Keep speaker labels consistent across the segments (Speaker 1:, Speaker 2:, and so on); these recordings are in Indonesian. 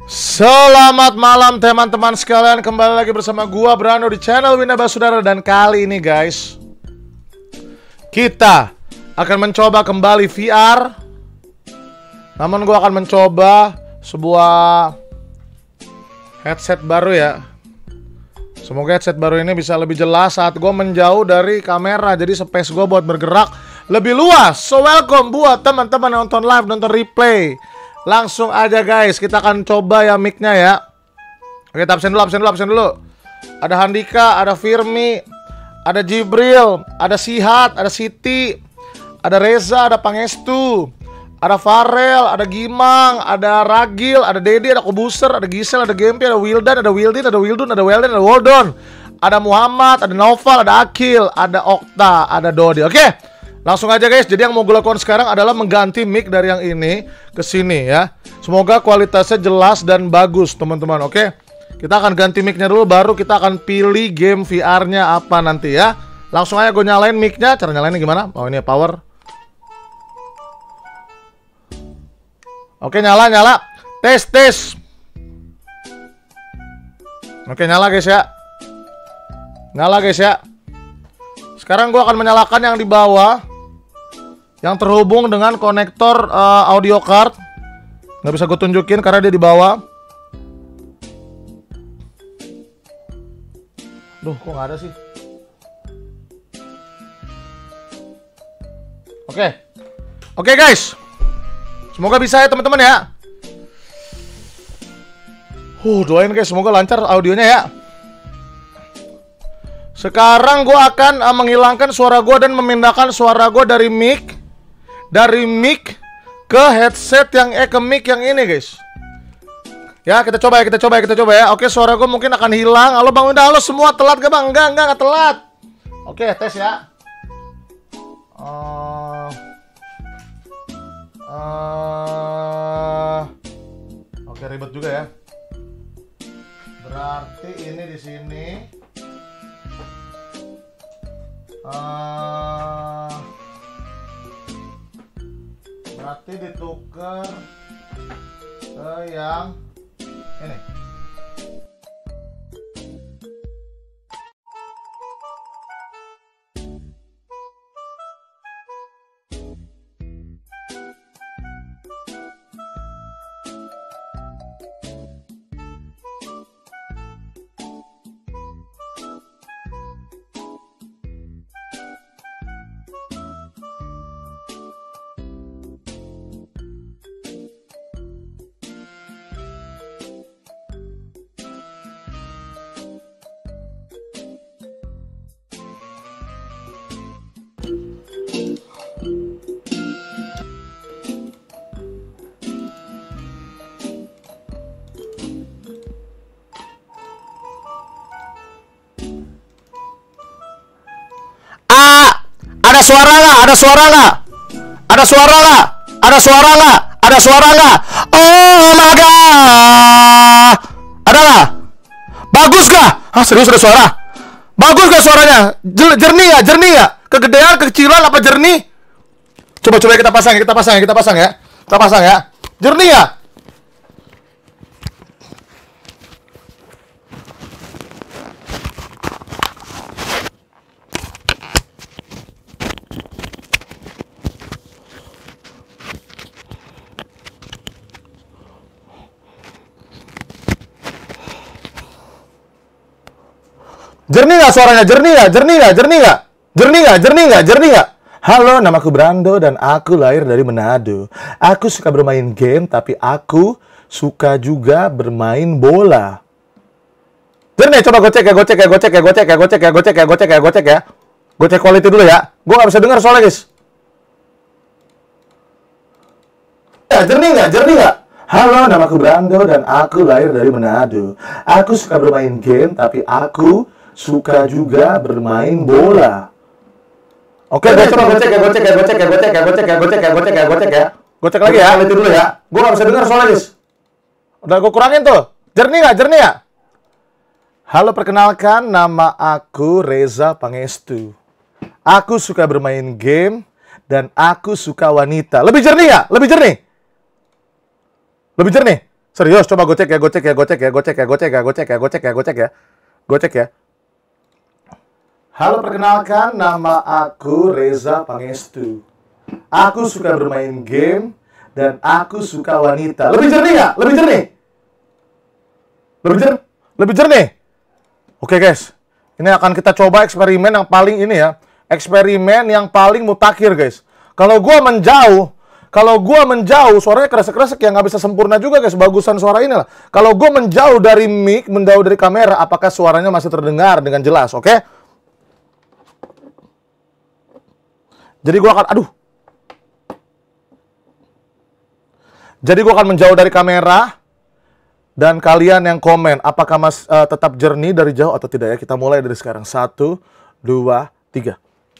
Speaker 1: Selamat malam teman-teman sekalian, kembali lagi bersama gua Brando di channel Winda Basudara. Dan kali ini guys, kita akan mencoba kembali VR. Namun gua akan mencoba sebuah headset baru ya. Semoga headset baru ini bisa lebih jelas saat gua menjauh dari kamera, jadi space gua buat bergerak lebih luas. So welcome buat teman-teman yang nonton live, nonton replay. Langsung aja guys, kita akan coba ya mic-nya ya. Oke, absen dulu. Ada Handika, ada Firmi, ada Jibril, ada Sihat, ada Siti, ada Reza, ada Pangestu, ada Farel, ada Gimang, ada Ragil, ada Dedi, ada Kobuser, ada Gisel, ada Gempi, ada Wildan, ada Wildin, ada Wildun, ada Welden, ada Woldon, ada Muhammad, ada Noval, ada Akil, ada Okta, ada Dodi. Oke. Langsung aja guys, jadi yang mau gue lakukan sekarang adalah mengganti mic dari yang ini ke sini ya. Semoga kualitasnya jelas dan bagus teman-teman, oke? Kita akan ganti mic-nya dulu, baru kita akan pilih game VR-nya apa nanti ya. Langsung aja gue nyalain mic-nya, cara nyalainnya gimana? Oh ini power. Oke, nyala. Tes. Oke, nyala guys ya. Sekarang gue akan menyalakan yang di bawah, yang terhubung dengan konektor audio card. Nggak bisa gue tunjukin karena dia di bawah. Duh, kok nggak ada sih? Oke guys, semoga bisa ya teman-teman ya. Doain guys, semoga lancar audionya ya. Sekarang gue akan menghilangkan suara gue dan memindahkan suara gue dari mic ke headset yang ke mic yang ini guys. Ya, kita coba ya. Oke, suara gue mungkin akan hilang. Halo Bang Winda, halo semua, telat gak Bang? Enggak telat. Oke, tes ya. Oke, ribet juga ya. Berarti ini di sini. Berarti ditukar ke yang ini. Ada suara nggak? Oh my god. Ada nggak? Bagus gak? Serius ada suara? Bagus gak suaranya? Jernih ya? Kegedean, kekecilan, apa jernih? Coba kita pasang ya. Jernih ya? Jernih nggak suaranya? Jernih nggak? Halo, namaku Brando dan aku lahir dari Manado. Aku suka bermain game, tapi aku suka juga bermain bola. Jernih, coba gue cek ya. Gue cek quality dulu ya. Gue nggak bisa dengar soalnya guys. Ya, jernih nggak? Halo, namaku Brando dan aku lahir dari Manado. Aku suka bermain game, tapi aku suka juga bermain bola. Oke, gue cek ya. Gue cek lagi ya, lihat dulu ya. Gue gak bisa dengar soalnya guys. Udah gue kurangin tuh. Jernih gak? Halo, perkenalkan, nama aku Reza Pangestu. Aku suka bermain game dan aku suka wanita. Lebih jernih nggak? Lebih jernih? Serius, coba gue cek ya, gue cek ya, gue cek ya, gue cek ya, gue cek ya, gue cek ya, gue cek ya, gue cek ya. Gue cek ya. Halo, perkenalkan, nama aku Reza Pangestu. Aku suka bermain game dan aku suka wanita. Lebih jernih nggak? Lebih jernih? Lebih jernih? Lebih jernih? Oke guys, ini akan kita coba eksperimen yang paling ini ya. Eksperimen yang paling mutakhir guys. Kalau gua menjauh, suaranya kresek-kresek ya, nggak bisa sempurna juga guys. Bagusan suara ini lah. Kalau gua menjauh dari mic, menjauh dari kamera, apakah suaranya masih terdengar dengan jelas? Oke? Jadi gua akan, Jadi gua akan menjauh dari kamera. Dan kalian yang komen, apakah tetap jernih dari jauh atau tidak ya? Kita mulai dari sekarang. 1, 2, 3.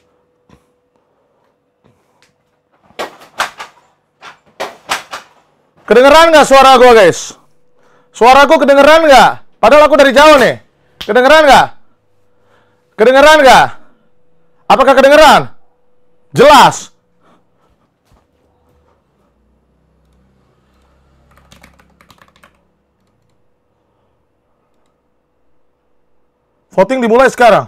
Speaker 1: Kedengeran nggak suara gue guys? Suaraku kedengeran nggak? Padahal aku dari jauh nih. Kedengeran nggak? Kedengeran nggak? Apakah kedengeran? Jelas. Voting dimulai sekarang.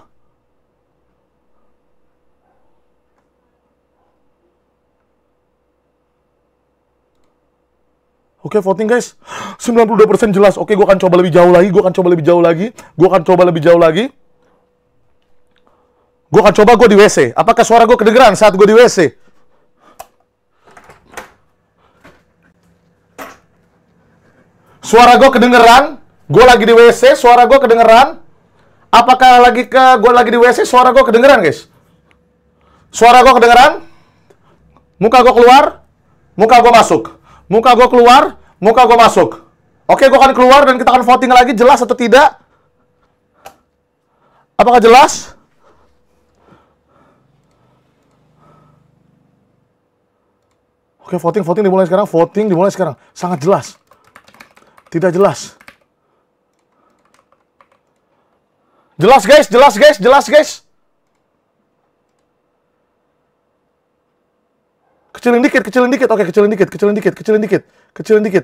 Speaker 1: Oke, voting guys. 92% jelas. Oke, gue akan coba lebih jauh lagi. Gue akan coba lebih jauh lagi. Gue akan coba gue di WC. Apakah suara gue kedengeran saat gue di WC? Suara gue kedengeran. Gue lagi di WC. Suara gue kedengeran. Apakah gue lagi di WC, suara gue kedengeran, guys? Suara gue kedengeran? Muka gue keluar, muka gue masuk. Muka gue keluar, muka gue masuk. Oke, gue akan keluar dan kita akan voting lagi, jelas atau tidak? Apakah jelas? Oke, voting dimulai sekarang. Voting dimulai sekarang. Sangat jelas. Tidak jelas. Jelas guys. Kecilin dikit. Oke, kecilin dikit.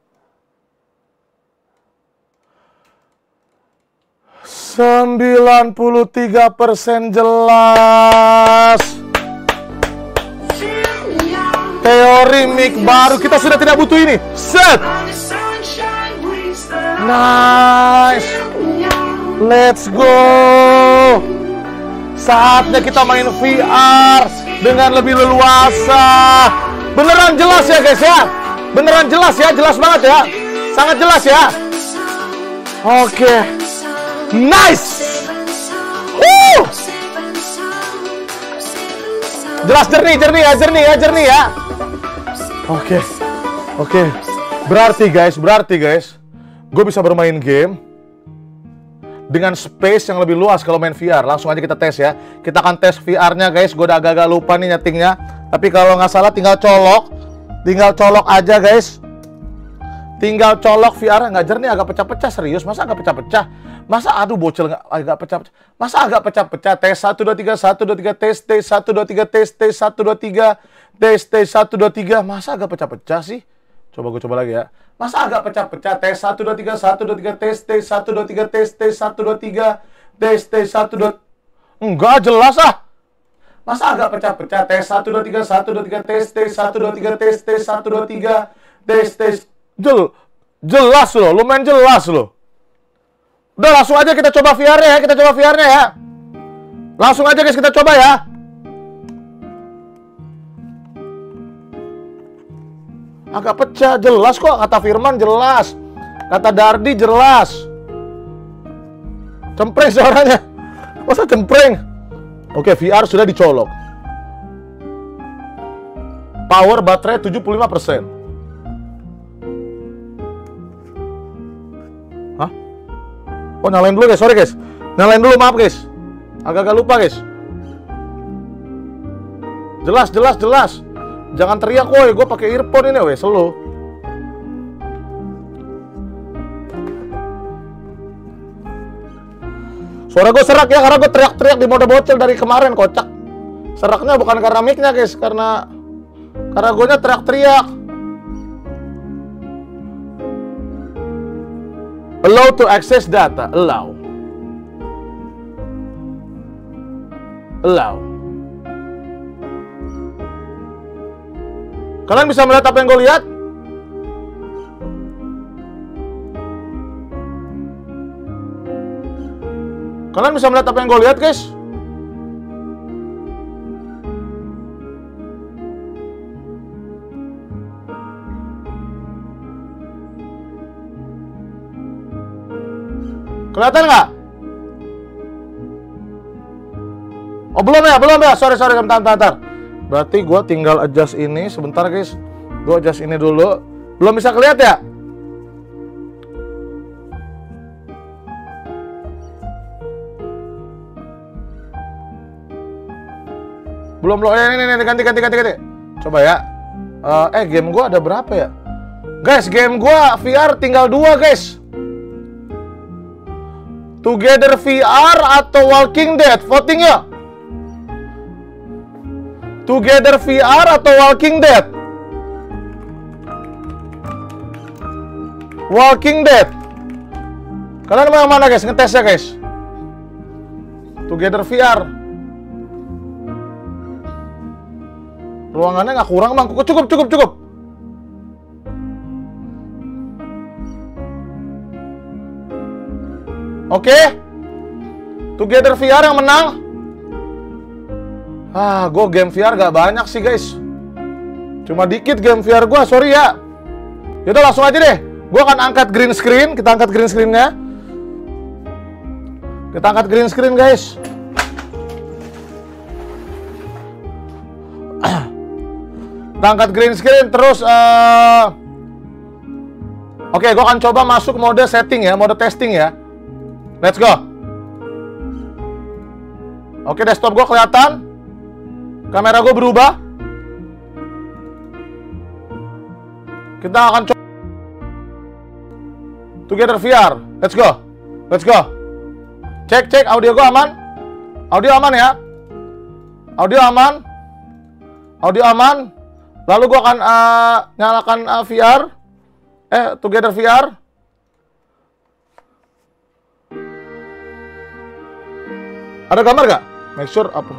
Speaker 1: 93% jelas. Teori mic baru, kita sudah tidak butuh ini. Set. Nice. Let's go. Saatnya kita main VR dengan lebih leluasa. Beneran jelas ya guys ya. Beneran jelas ya, jelas banget ya. Sangat jelas ya. Oke. Nice. Jelas, jernih ya. Oke. Berarti guys, gue bisa bermain game dengan space yang lebih luas kalau main VR. Langsung aja kita tes ya. Kita akan tes VR-nya guys. Gue udah agak-agak lupa nih nyetingnya. Tapi kalau nggak salah tinggal colok aja guys. Tinggal colok VR. Nggak jernih, agak pecah-pecah. Serius, masa agak pecah-pecah? Masa aduh bocil nggak agak pecah-pecah? Masa agak pecah-pecah? Tes 1, 2, 3, 1, 2, 3, tes 1, 2, 3, tes 1, 2, 3, tes 1, 2, 3. Masa agak pecah-pecah sih? Gue coba lagi ya. Masa agak pecah-pecah? Tes 1, 2, 3, 1, 2, 3, tes 1, 2, 3, tes 1, 2, 3, tes 1, 2. Enggak jelas ah. Masa agak pecah-pecah? Tes 1, 2, 3, 1, 2, 3, tes 1, 2, 3, tes 1, 2, 3, tes. Jelas loh, lumayan jelas loh. Udah langsung aja kita coba VR-nya ya. Langsung aja guys kita coba ya. Agak pecah, jelas kok. Kata Firman jelas. Kata Dardi jelas. Cempreng suaranya. Masa cempreng? Oke, VR sudah dicolok. Power baterai 75%. Hah? Oh, nyalain dulu guys, sorry guys. Nyalain dulu, maaf guys. Agak-agak lupa guys. Jelas. Jangan teriak woi, gue pakai earphone ini woi, slow. Suara gue serak ya, karena gue teriak-teriak di mode bocil dari kemarin, kocak. Seraknya bukan karena mic-nya guys, karena gue nya teriak-teriak. Allow to access data. Allow. Kalian bisa melihat apa yang gue lihat? Kalian bisa melihat apa yang gue lihat, guys? Kelihatan nggak? Oh, belum ya. Sorry, bentar. Berarti gue tinggal adjust ini sebentar, guys. Gue adjust ini dulu. Belum bisa kelihatan ya? Belum. Ini ganti. Coba ya. Game gue ada berapa ya? Guys, game gue VR tinggal 2, guys. Together VR atau Walking Dead? Voting ya. Together VR atau Walking Dead? Walking Dead. Kalian mau yang mana, guys? Ngetes ya, guys. Together VR. Ruangannya nggak kurang, Bang. Cukup. Oke. Together VR yang menang. Gue game VR gak banyak sih, guys. Cuma dikit game VR gue, sorry ya. Yaudah, langsung aja deh. Gue akan angkat green screen. Kita angkat green screen-nya. Kita angkat green screen, guys. Kita angkat green screen. Terus Oke, gue akan coba masuk mode setting ya. Mode testing ya. Let's go. Oke, desktop gue kelihatan. Kamera gue berubah. Kita akan coba Together VR. Let's go. Cek audio gue aman. Audio aman ya. Audio aman. Lalu gue akan nyalakan VR. Together VR. Ada gambar gak? Make sure apa?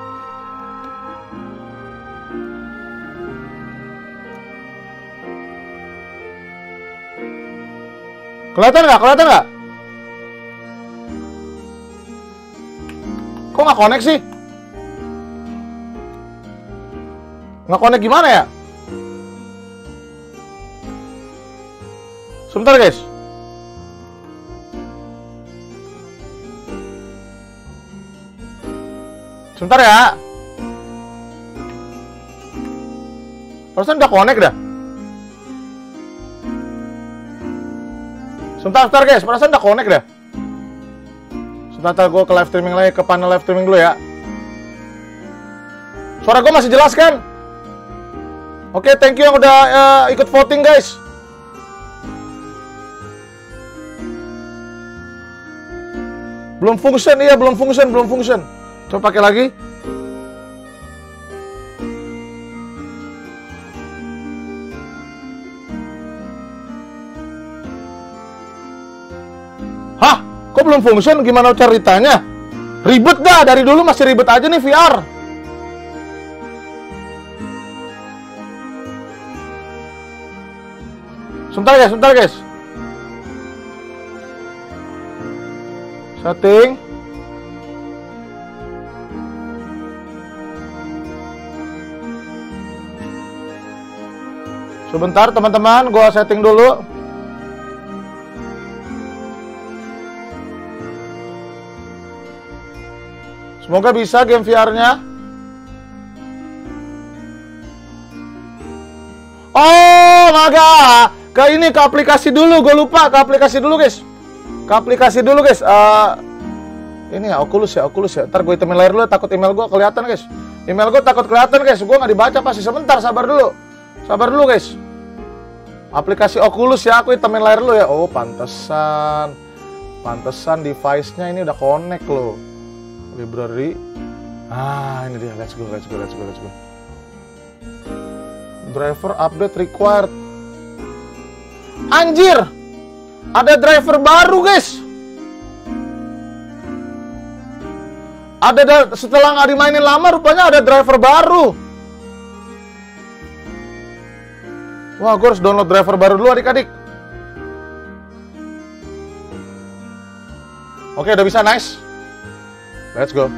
Speaker 1: Kelihatan nggak? Kok nggak connect sih? Nggak connect gimana ya? Sebentar, guys. Sebentar ya. Perasaan udah connect dah. Sebentar guys, perasaan udah connect dah. Sebentar gue ke live streaming lagi, ke panel live streaming dulu ya. Suara gue masih jelas kan? Oke, thank you yang udah ikut voting, guys. Belum function. Coba pakai lagi. Hah? Kok belum function? Gimana ceritanya? Ribet dah, dari dulu masih ribet aja nih VR. Sebentar guys. Setting. Sebentar teman-teman, gua setting dulu. Semoga bisa game VR-nya. Oh, maga. Ke aplikasi dulu, gue lupa. Ke aplikasi dulu, guys. Ini ya, Oculus ya. Ntar gue hitamin layar dulu, takut email gue kelihatan, guys. Gue nggak dibaca pasti. Sebentar, sabar dulu, guys. Aplikasi Oculus ya, aku hitamin layar dulu ya. Oh, pantesan device-nya ini udah connect loh. Library. Ini dia. Let's go. Driver update required. Anjir. Ada driver baru, guys. Setelah nggak dimainin lama, rupanya ada driver baru. Wah, gue harus download driver baru dulu, adik-adik. Oke, udah bisa, nice. Let's go.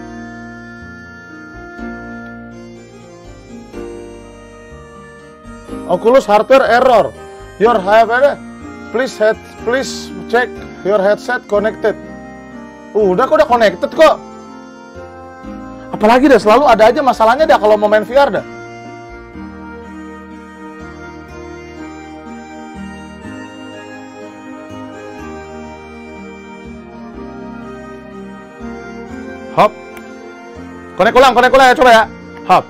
Speaker 1: Oculus hardware error. Your hardware, please check your headset connected. Udah connected kok. Apalagi dah, selalu ada aja masalahnya dah kalau mau main VR dah. Hop. Connect ulang ya, coba ya. Hop.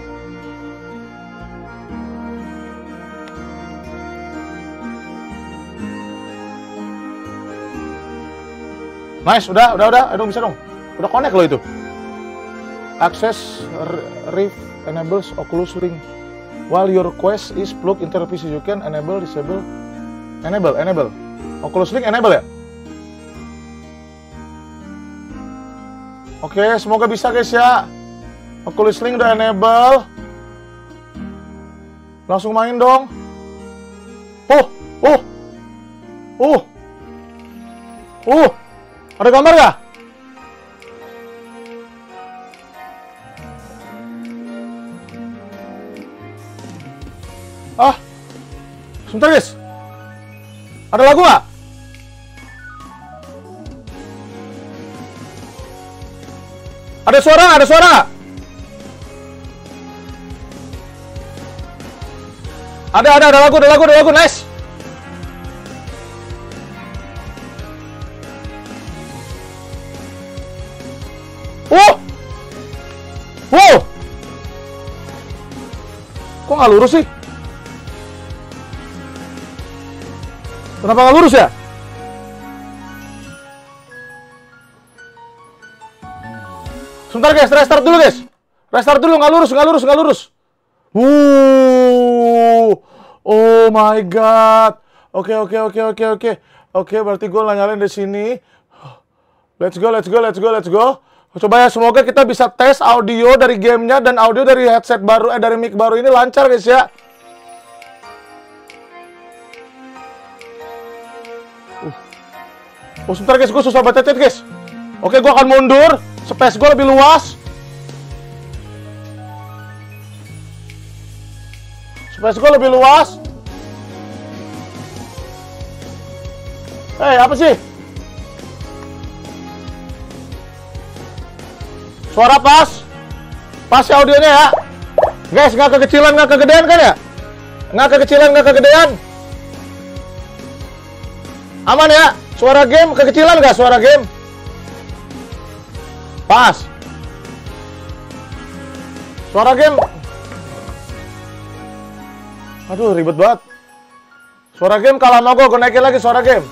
Speaker 1: Nice, udah. Aduh, bisa dong. Udah connect loh itu. Access Rift enables Oculus Link. While your Quest is plugged into the PC, you can enable, disable. Enable. Oculus Link enable ya? Oke, semoga bisa guys ya. Oculus Link udah enable. Langsung main dong. Ada gambar nggak? Sebentar guys. Ada lagu nggak? Ada suara? Ada lagu, nice. Wow. Kok nggak lurus sih? Kenapa nggak lurus ya? Sebentar guys, restart dulu guys. Nggak lurus. Oh my god. Oke. Oke, berarti gue nyalain di sini. Let's go. Coba ya, semoga kita bisa tes audio dari gamenya dan audio dari headset baru, dari mic baru ini lancar guys ya. Sebentar guys, gue susah baca chat guys. Oke, gue akan mundur. Space gue lebih luas. Apa sih? Suara pas ya audionya ya. Guys, nggak kekecilan, nggak kegedean kan ya? Nggak kegedean. Aman ya? Suara game kekecilan nggak suara game? Pas. Suara game. Aduh, ribet banget. Suara game kalah sama gue naikin lagi suara game.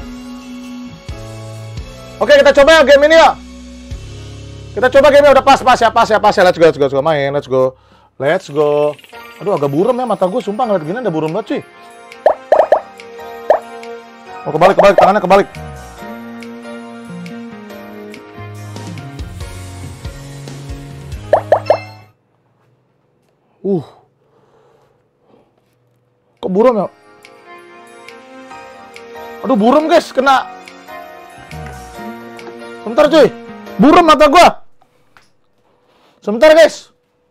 Speaker 1: Oke, kita coba ya game ini ya. Kita coba game udah pas ya. Let's go main, let's go. Aduh, agak buram ya mata gue, sumpah ngeliat gini ada buram banget sih. Kebalik, tangannya kebalik. Kok buram ya? Aduh, buram guys, kena. Sebentar cuy, buram mata gua. Sebentar guys.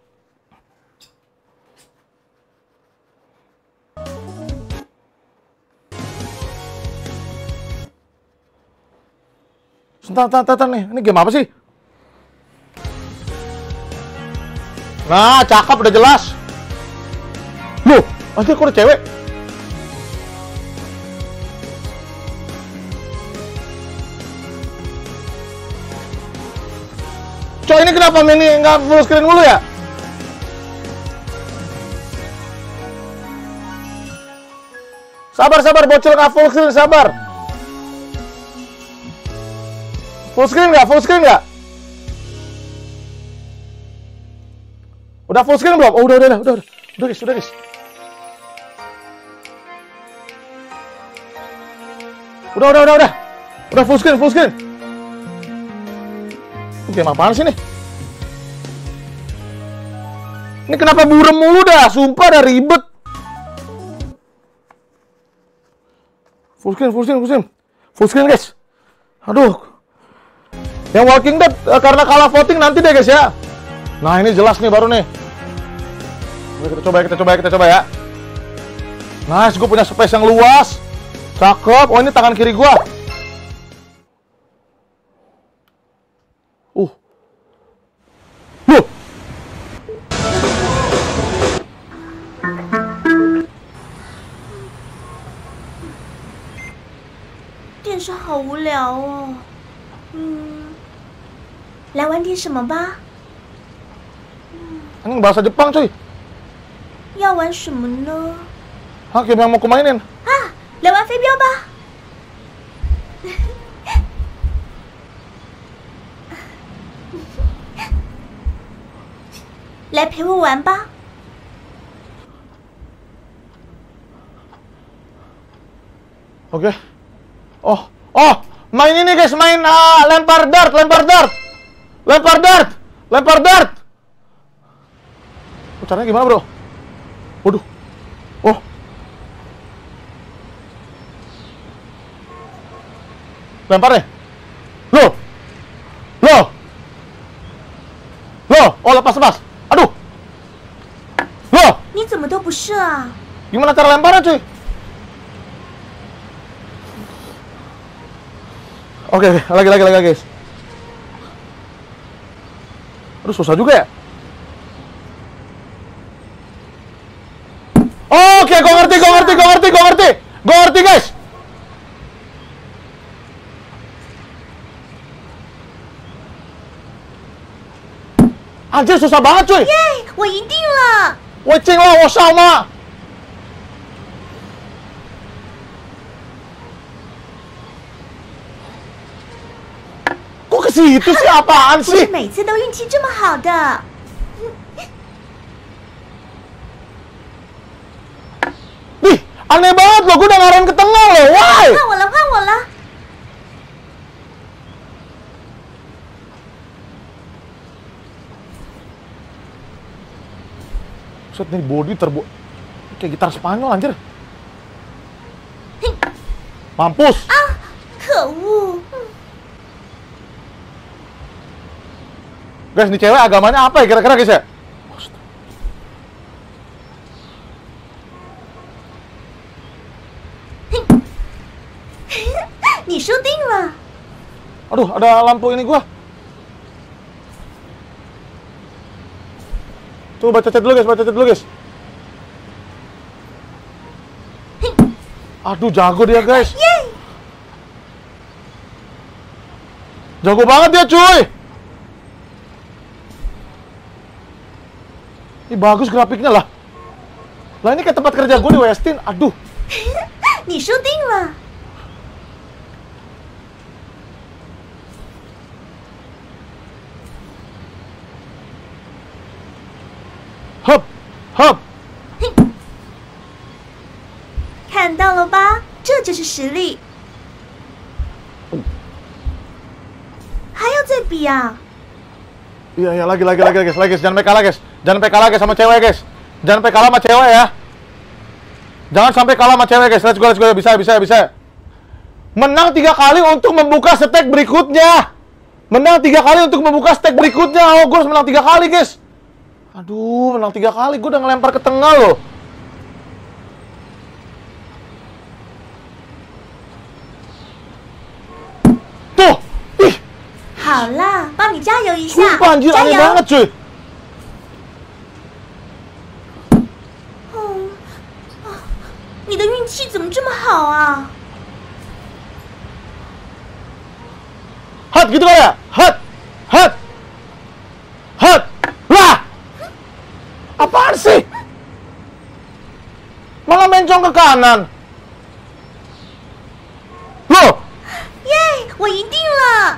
Speaker 1: Sebentar nih, ini game apa sih? Nah, cakep udah jelas. Loh, anjir kok ada cewek? Coy, ini kenapa mini nggak full screen dulu ya? Sabar, bocil nggak full screen, sabar. Full screen nggak? Udah full screen belum? Oh, udah guys. Udah. Udah full screen. Game apaan sih nih? Ini kenapa burem mulu dah? Sumpah dah ribet. Full screen guys. Aduh. Yang Walking Dead karena kalah voting nanti deh guys ya. Nah ini jelas nih baru nih. Kita coba ya. Nice, gue punya space yang luas. Cakep. Oh ini tangan kiri gue. Loh.
Speaker 2: 电视好无聊哦。来玩点什么吧。
Speaker 1: Ini bahasa Jepang cuy.
Speaker 2: 要玩什么呢？
Speaker 1: Hah, game yang mau kumainin?
Speaker 2: 来玩飞镖吧。来陪我玩吧。
Speaker 1: Oke. Oh, main ini guys, main lempar dart. Caranya gimana, bro? Waduh. Oh. Lempar nih. Loh. Oh, lepas. Aduh. Loh.
Speaker 2: 你怎么都不射啊？
Speaker 1: Gimana cara lemparnya, cuy? Oke, lagi guys. Aduh, susah juga ya. Oke, gue ngerti guys. Anjir, susah banget cuy.
Speaker 2: 耶，我赢定了！
Speaker 1: 我赢了，我上吗？ Kok ke situ sih, apaan
Speaker 2: 不是
Speaker 1: sih?
Speaker 2: 每次都运气这么好的。
Speaker 1: Nih, aneh banget loh, gue udah ngarahin ke tengah loh, why?
Speaker 2: 换我了。
Speaker 1: Set nih body kayak gitar Spanyol anjir. Mampus.
Speaker 2: 可恶！
Speaker 1: Guys, nih cewek agamanya apa ya kira-kira guys ya?
Speaker 2: 你输定了。
Speaker 1: Aduh, ada lampu ini gua. Tuh, baca chat dulu guys. Aduh, jago dia guys. Jago banget dia cuy. Ini bagus grafiknya lah. Lah ini kayak tempat kerja gue di Westin. Aduh.
Speaker 2: 你输定了。
Speaker 1: Hup.
Speaker 2: 看到了吧？这就是实力。还要再比啊！
Speaker 1: Iya, lagi guys. Jangan sampai kalah guys sama cewek guys. Jangan sampai kalah sama cewek ya. Jangan sampai kalah sama cewek guys. Let's go. Bisa. Menang 3 kali untuk membuka stek berikutnya. Oh, gue harus menang 3 kali guys. Aduh, menang 3 kali. Gue udah ngelempar ke tengah loh. Tuh. Ih.
Speaker 2: 好啦，帮你加油一下，
Speaker 1: Sumpah anjir,
Speaker 2: 加
Speaker 1: aneh
Speaker 2: 油！
Speaker 1: banget cuy.
Speaker 2: Oh, 你的运气怎么这么好啊？
Speaker 1: Hut gitu kan ya? Hut. Lah. Apaan sih? Malah mencong ke kanan. Loh.
Speaker 2: 耶，我赢定了！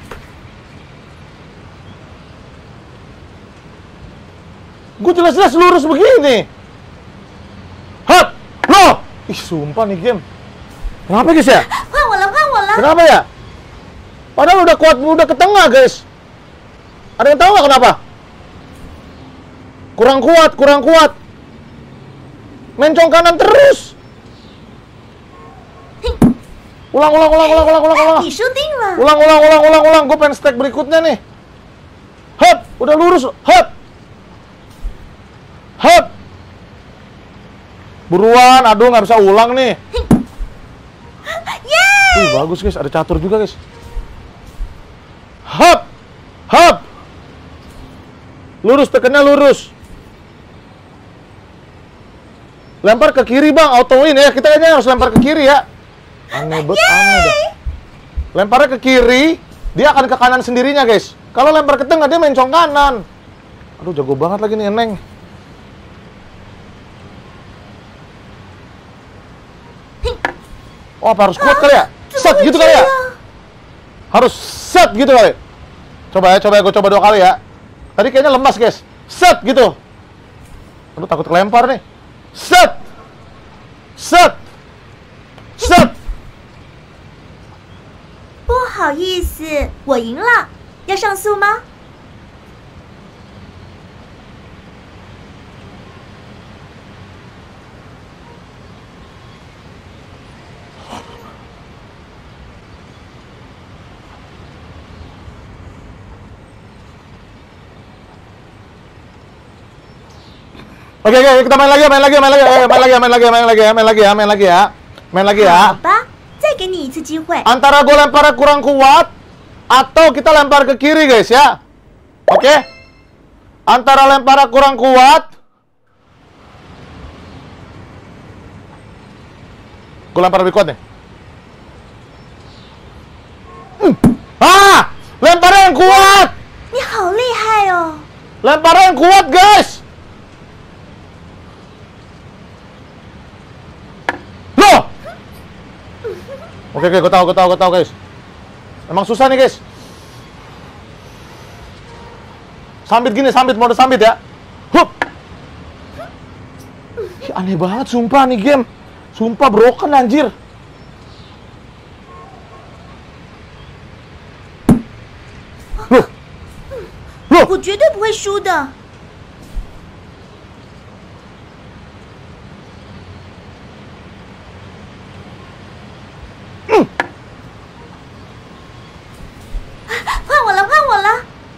Speaker 1: Gue jelas-jelas lurus begini. Hut. Loh. Ih, sumpah nih game. Kenapa guys ya?
Speaker 2: 换我了。 了？
Speaker 1: Kenapa ya? Padahal udah kuat, udah ke tengah, guys. Ada yang tahu nggak kenapa? Kurang kuat, kurang kuat. Mencong kanan terus. Ulang.
Speaker 2: 你输定了。
Speaker 1: Ulang. Gue pengen stack berikutnya nih. Hup, udah lurus. Hup. Buruan, aduh nggak bisa ulang nih. Bagus guys, ada catur juga guys. Hup. Lurus, tekannya lurus. Lempar ke kiri bang, auto win ya. Kita kayaknya harus lempar ke kiri ya. Aneh deh. Lemparnya ke kiri, dia akan ke kanan sendirinya guys. Kalau lempar ke tengah, dia mencong kanan. Aduh, jago banget lagi nih Eneng. Oh, apa harus kuat kali ya? Set gitu kali ya? Harus set gitu kali. Coba gue coba 2 kali ya. Tadi kayaknya lemas guys. Set gitu. Aduh, takut kelempar nih. Set.
Speaker 2: 不好意思，我赢了，要上诉吗？
Speaker 1: Oke, kita main lagi ya.
Speaker 2: 好吧，再给你一次机会。
Speaker 1: Antara gue lemparnya kurang kuat atau kita lempar ke kiri guys ya. Oke? Antara lemparnya kurang kuat, gue lempar lebih kuat nih. Lemparnya yang kuat.
Speaker 2: 你好厉害哦！
Speaker 1: Lemparnya yang kuat guys. Loh. Oke, gue tahu guys. Emang susah nih guys. Mode sambit ya. Hup. Aneh banget sumpah nih game. Sumpah broken anjir. Loh.
Speaker 2: 我绝对不会输的。 换我了！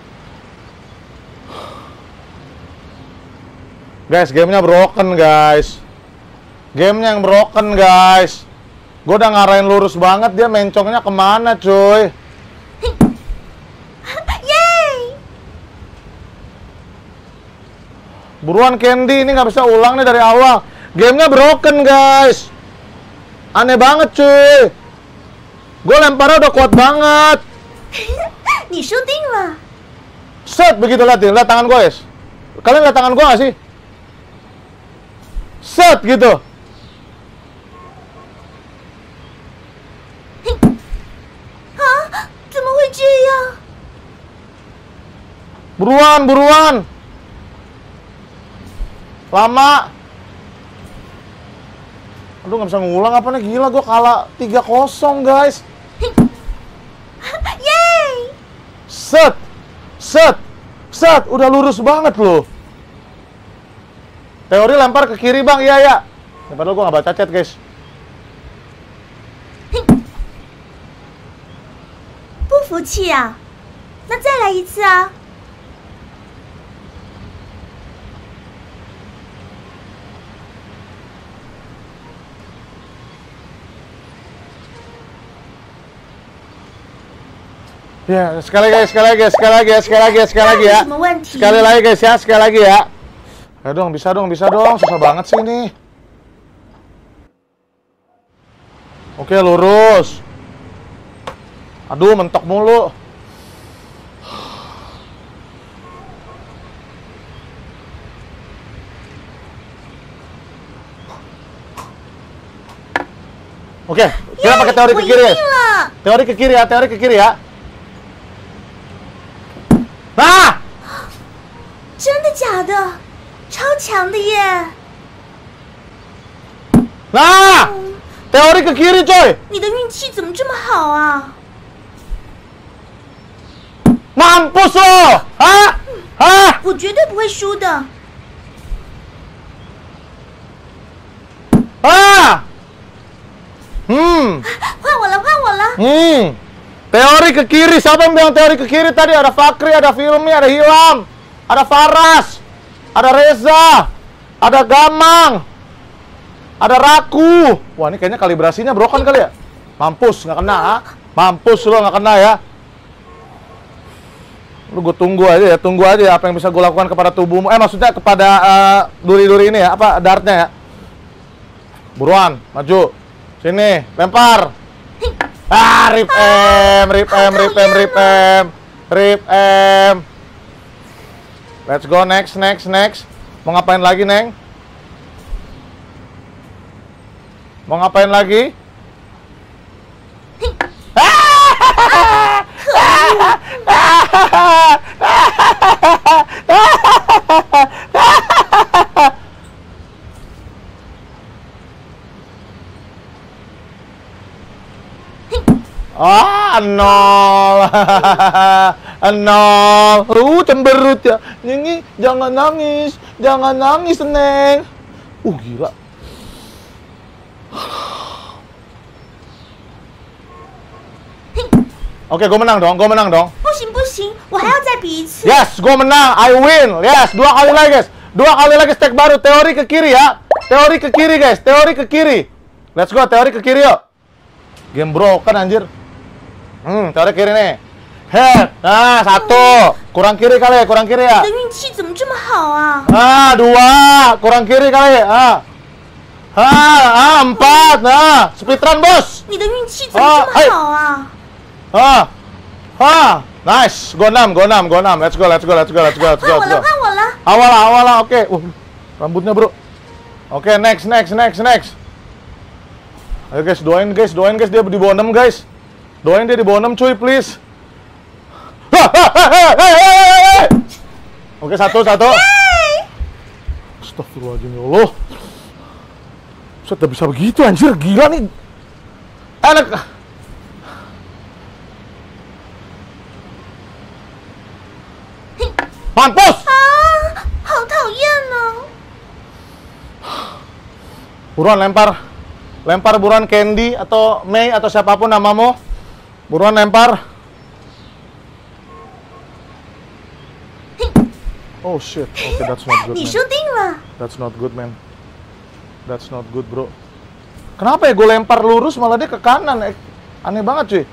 Speaker 1: Guys, gamenya broken guys. Gamenya yang broken guys. Gue udah ngarahin lurus banget, dia mencongnya kemana cuy?
Speaker 2: Yeay!
Speaker 1: Buruan Candy, ini nggak bisa ulang nih dari awal. Gamenya broken guys. Aneh banget cuy. Gue lemparnya udah kuat banget.
Speaker 2: 你输定了！
Speaker 1: Set begitu, lihat tangan gue guys. Kalian lihat tangan gue nggak sih? Set gitu. Buruan. Lama. Aduh, nggak bisa ngulang apa nih, gila gue kalah 3-0 guys.
Speaker 2: Yeay!
Speaker 1: Set, udah lurus banget loh. Teori lempar ke kiri bang, iya ya. Padahal gue nggak baca chat guys.
Speaker 2: 不服气啊？那再来一次啊！
Speaker 1: Ya, sekali lagi ya. Sekali lagi guys ya, sekali lagi ya. Ayo dong, bisa dong. Susah banget sih ini. Oke, lurus. Aduh, mentok mulu. Oke, kita pakai teori ke kiri guys. Teori ke kiri ya. Ah!
Speaker 2: 真的假的？超强的耶！
Speaker 1: Nah! Teori ke kiri, coy.
Speaker 2: 你的运气怎么这么好啊？
Speaker 1: Mampus lo! Hah? Hah?
Speaker 2: 我绝对不会输的。
Speaker 1: Ah!
Speaker 2: 换我了，换我了。
Speaker 1: Teori ke kiri. Siapa yang bilang teori ke kiri tadi? Ada Fakri, ada Filmi, ada Hilam, ada Faras, ada Reza, ada Gamang, ada Raku. Wah, ini kayaknya kalibrasinya broken kali ya? Mampus, nggak kena, ha? Mampus lo, nggak kena ya? Lu gue tunggu aja ya apa yang bisa gue lakukan kepada tubuhmu. Maksudnya kepada duri-duri ini ya, apa dartnya ya. Buruan, maju. Sini, lempar. Rip M. Let's go, next. Mau ngapain lagi, Neng? Mau ngapain lagi? Nol. Nol. Cemberut ya. Nyingi, jangan nangis, Neng. Gila. Oke, gue menang dong.
Speaker 2: 不行，我还要再比一次。
Speaker 1: Yes, gue menang. I win. Yes, 2 kali lagi, guys. 2 kali lagi stack baru. Teori ke kiri ya. Teori ke kiri, guys. Teori ke kiri. Let's go, teori ke kiri yuk. Game broken anjir. Teori kiri nih. Head. Nah, 1. Kurang kiri kali ya,
Speaker 2: 你的运气怎么这么好啊？
Speaker 1: 2. Kurang kiri kali. 4. Nah, speedrun, bos.
Speaker 2: 你的运气怎么这么好啊？
Speaker 1: Nice. Go 6. Let's go.
Speaker 2: 换我了。
Speaker 1: Awal, oke. Rambutnya, bro. Oke, next. Ayo guys, doain guys, dia di bawah 6, guys. Doain dia di bawah 6, cuy, please. Oke, 1. Astagfirullahaladzim, ya Allah. Sudah bisa begitu, anjir, gila nih. Enak. Mampus!
Speaker 2: 好讨厌哦！
Speaker 1: Buruan lempar buruan Candy atau Mei atau siapapun namamu. Buruan lempar. Oh shit. Okay, that's not good,
Speaker 2: 你
Speaker 1: man.
Speaker 2: 输定了。
Speaker 1: That's not good, man. That's not good, bro. Kenapa ya gue lempar lurus malah dia ke kanan? Aneh banget, cuy.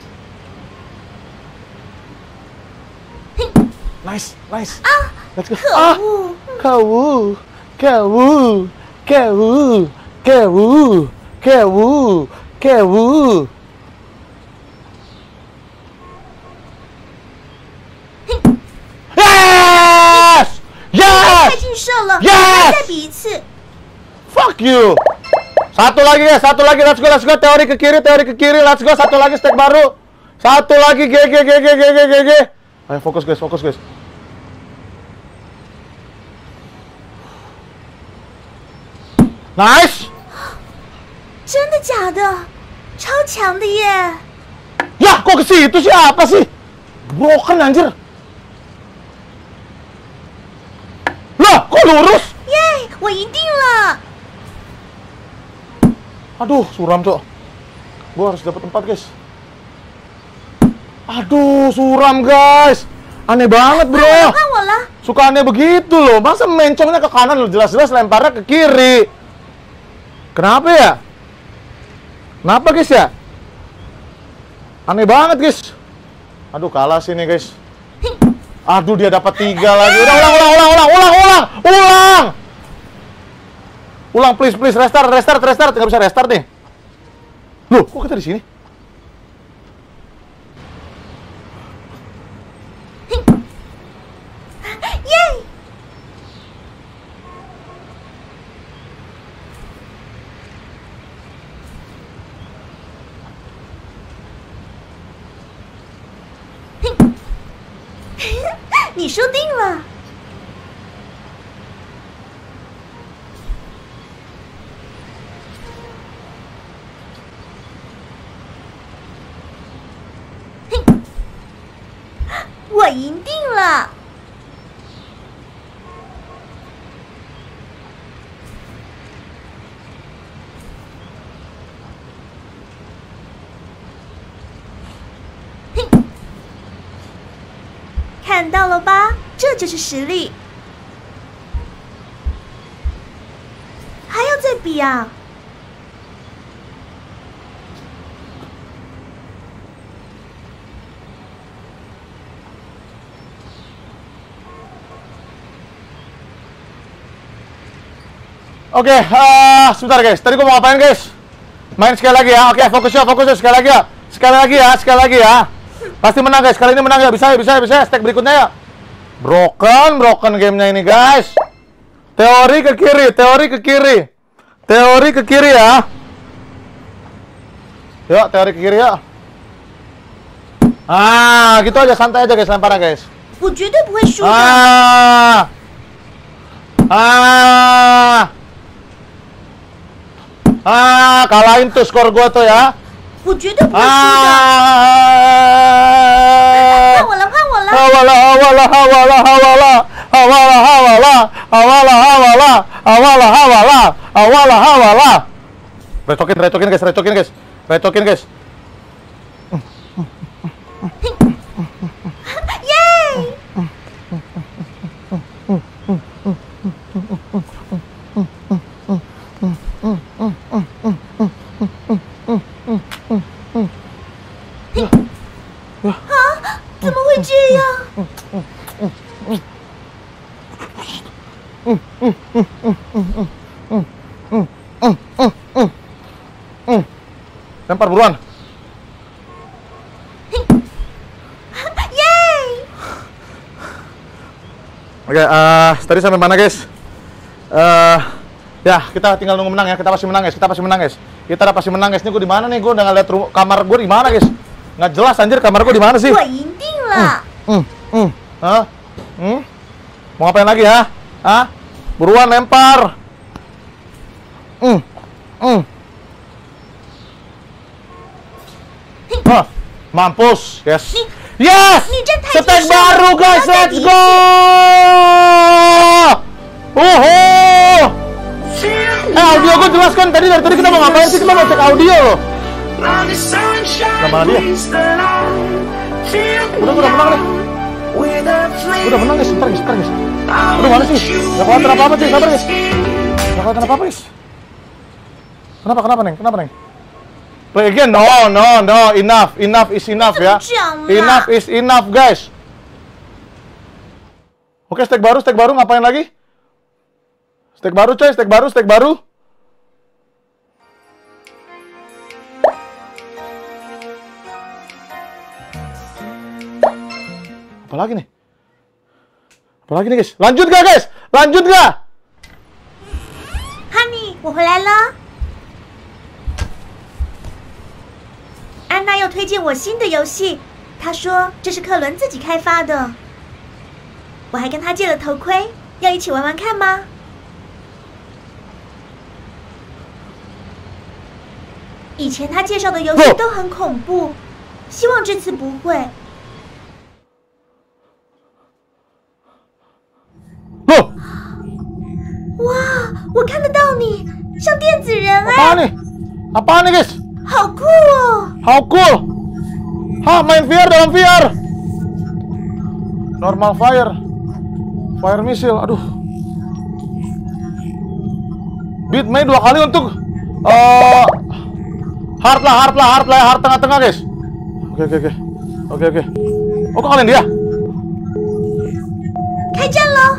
Speaker 1: Nice. Let's go.
Speaker 2: 可恶！
Speaker 1: Kewu. Yes!
Speaker 2: 太近射了，
Speaker 1: Yes!
Speaker 2: 再比一次。
Speaker 1: Fuck you. Satu lagi, let's go. Teori ke kiri, let's go. Satu lagi stack baru. Satu lagi, GG. Ayo fokus guys. Nice.
Speaker 2: 真的假的？超强的耶！
Speaker 1: Ya, kok ke situ siapa sih? Broken anjir. Lah, kok lurus?
Speaker 2: 耶，我赢定了！
Speaker 1: Aduh, suram, Cok. Gua harus dapat 4, guys. Aduh, suram, guys. Aneh banget, bro.
Speaker 2: 换我了。
Speaker 1: Suka aneh begitu loh. Masa mencongnya ke kanan loh, jelas-jelas lemparnya ke kiri. Kenapa ya? Kenapa, guys ya? Aneh banget, guys. Aduh, kalah sih nih, guys. Aduh, dia dapat 3 lagi. Ulang, please, restart. Nggak bisa restart nih. Loh, kok kita di sini?
Speaker 2: Yeay! "你输定了。
Speaker 1: Oke,
Speaker 2: 我赢定了！哼，看到了吧？这就是实力。还要再比啊！
Speaker 1: Oke, sebentar guys. Tadi gua mau ngapain guys? Main sekali lagi ya. Oke, fokus ya sekali lagi ya. Sekali lagi ya. Pasti menang guys. Kali ini menang ya. Bisa ya. Stack berikutnya ya. Broken gamenya ini guys. Teori ke kiri ya. Yuk, teori ke kiri ya. Gitu aja, santai aja guys, lemparnya guys.
Speaker 2: 我绝对不会输的。
Speaker 1: kalahin tuh skor gua tuh ya.
Speaker 2: 我绝对不会输的。换我了。
Speaker 1: Recokin guys.
Speaker 2: Yeay! Ah, 怎么会这样？
Speaker 1: Lempar buruan.
Speaker 2: Yeay!
Speaker 1: Oke, tadi sampai mana guys? Ya, kita tinggal nunggu menang ya. Kita pasti menang guys. Kita udah pasti menang guys. Ini gue di mana nih? Gue udah ngeliat kamar gue di mana guys? Nggak jelas anjir kamar gue di mana sih?
Speaker 2: 我赢定了。
Speaker 1: Mau ngapain lagi ya? Buruan lempar. Mampus. Yes. Stack baru guys. Let's go. Audio gue jelas kan? Dari tadi kita mau ngapain sih? Kita mau cek audio loh. Mana dia? Udah menang nih. Udah menang guys, sebentar guys. Udah mana sih? Gak kelihatan apa-apa sih, sabar guys. Gak kelihatan apa-apa guys. Kenapa Neng? Play again? No. Enough is enough ya. Enough is enough guys. Oke, stack baru ngapain lagi? Stack baru coy, stack baru. Apalagi nih guys? Lanjut gak guys?
Speaker 2: Honey， 我回来了。安娜又推荐我新的游戏，她说这是克伦自己开发的。我还跟她借了头盔，要一起玩玩看吗？以前她介绍的游戏都很恐怖，希望这次不会。 哇，我看得到你，像电子人哎！
Speaker 1: Apaan nih guys?
Speaker 2: 好酷哦！
Speaker 1: How cool! Main VR dalam VR. Normal fire missile. Aduh. Beat main 2 kali untuk hard tengah-tengah guys. Oke. Oh, kok kalian dia?
Speaker 2: 开战喽！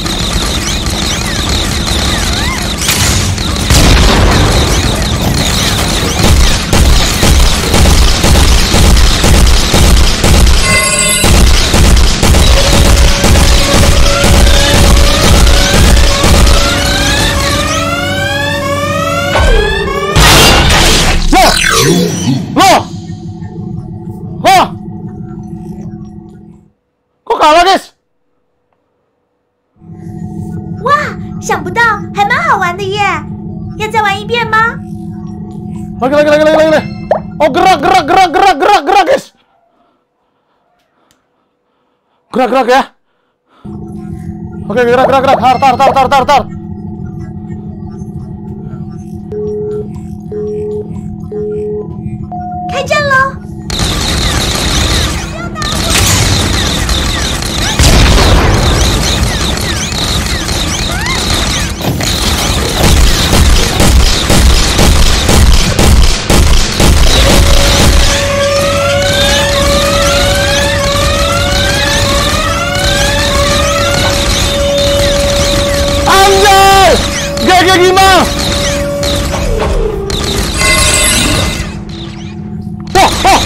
Speaker 1: Kok kalah guys?
Speaker 2: 哇，想不到还蛮好玩的耶！要再玩一遍吗？
Speaker 1: Lagi. Oh, gerak guys. Gerak ya. Oke, gerak. Tar.
Speaker 2: 开战喽！
Speaker 1: Anjay! GG gimana? Oh!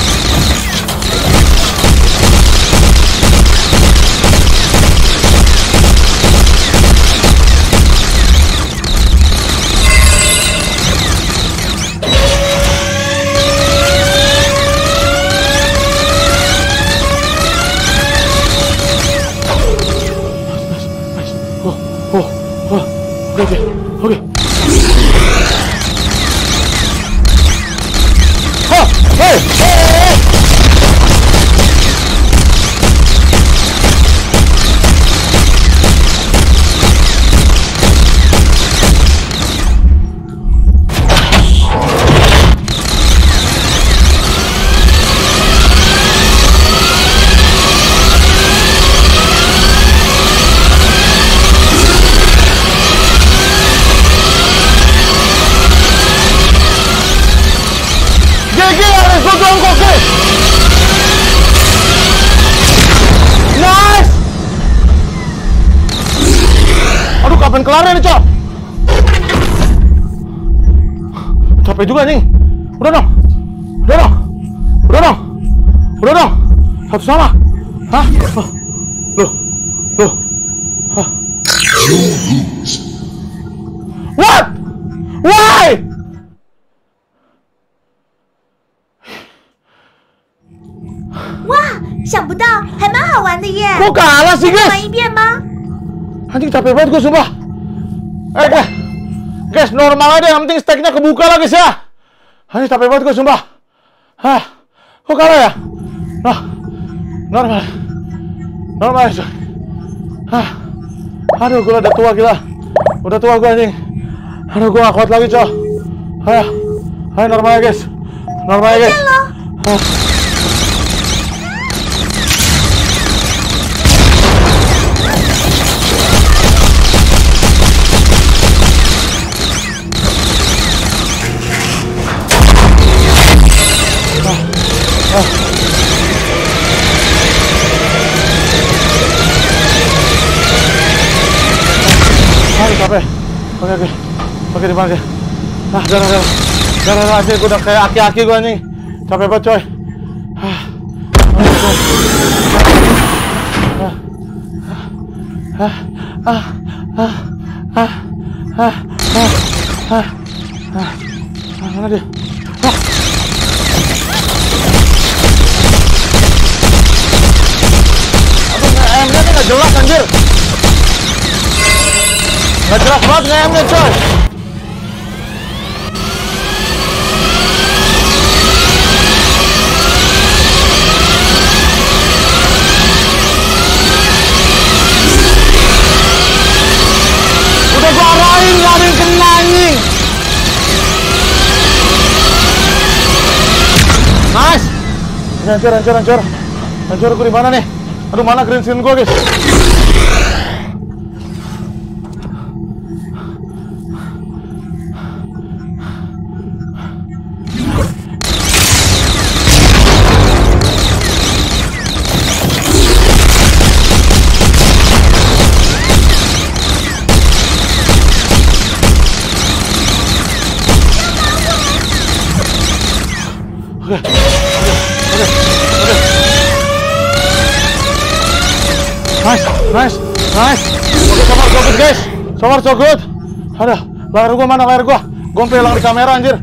Speaker 1: Oke. Hey! Nice! Aduh, kapan kelarnya nih, Cok? Capek juga nih. Udah dong. Satu sama. Hah? Loh. Hah? What? Why?
Speaker 2: Wah, 想不到还蛮好玩的耶！
Speaker 1: Kok kalah sih,
Speaker 2: 再
Speaker 1: guys?
Speaker 2: 玩一遍吗？
Speaker 1: Anjing capek banget gue sumpah. Guys, normal aja, yang penting stacknya kebuka lah guys ya. Anjing capek banget gue sumpah. Hah, kok kalah ya? Nah, normal aja. Hah, aduh gue udah tua gila. Udah tua gue anjing. Aduh gue gak kuat lagi coy. Ayo normal ya guys. Hah. Aduh capek. Oke di mana dia? Darah anjing, gue udah kayak aki-aki gue anjing. Capek banget coy. Mana dia? nge-aimnya tuh gak jelas anjir. Gak jelas banget nge-aimnya coy. Udah gua arahin, gak ada yang kena anjing. Nice. Hancur gue di mana nih? Aduh, mana green screen gue, guys? Oke. Nice. Oke, so good guys. So good. Aduh, layar gua mana layar gua? Gua sampai hilang di kamera anjir.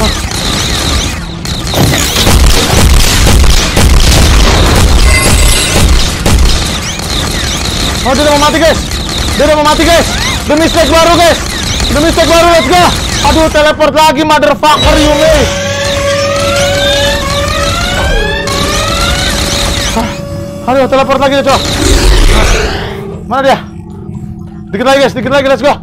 Speaker 1: Oh, dia udah mau mati guys. Demi stack baru, let's go. Aduh, teleport lagi motherfucker Yumi. Aduh, teleport lagi coba. Mana dia? Dikit lagi guys, let's go.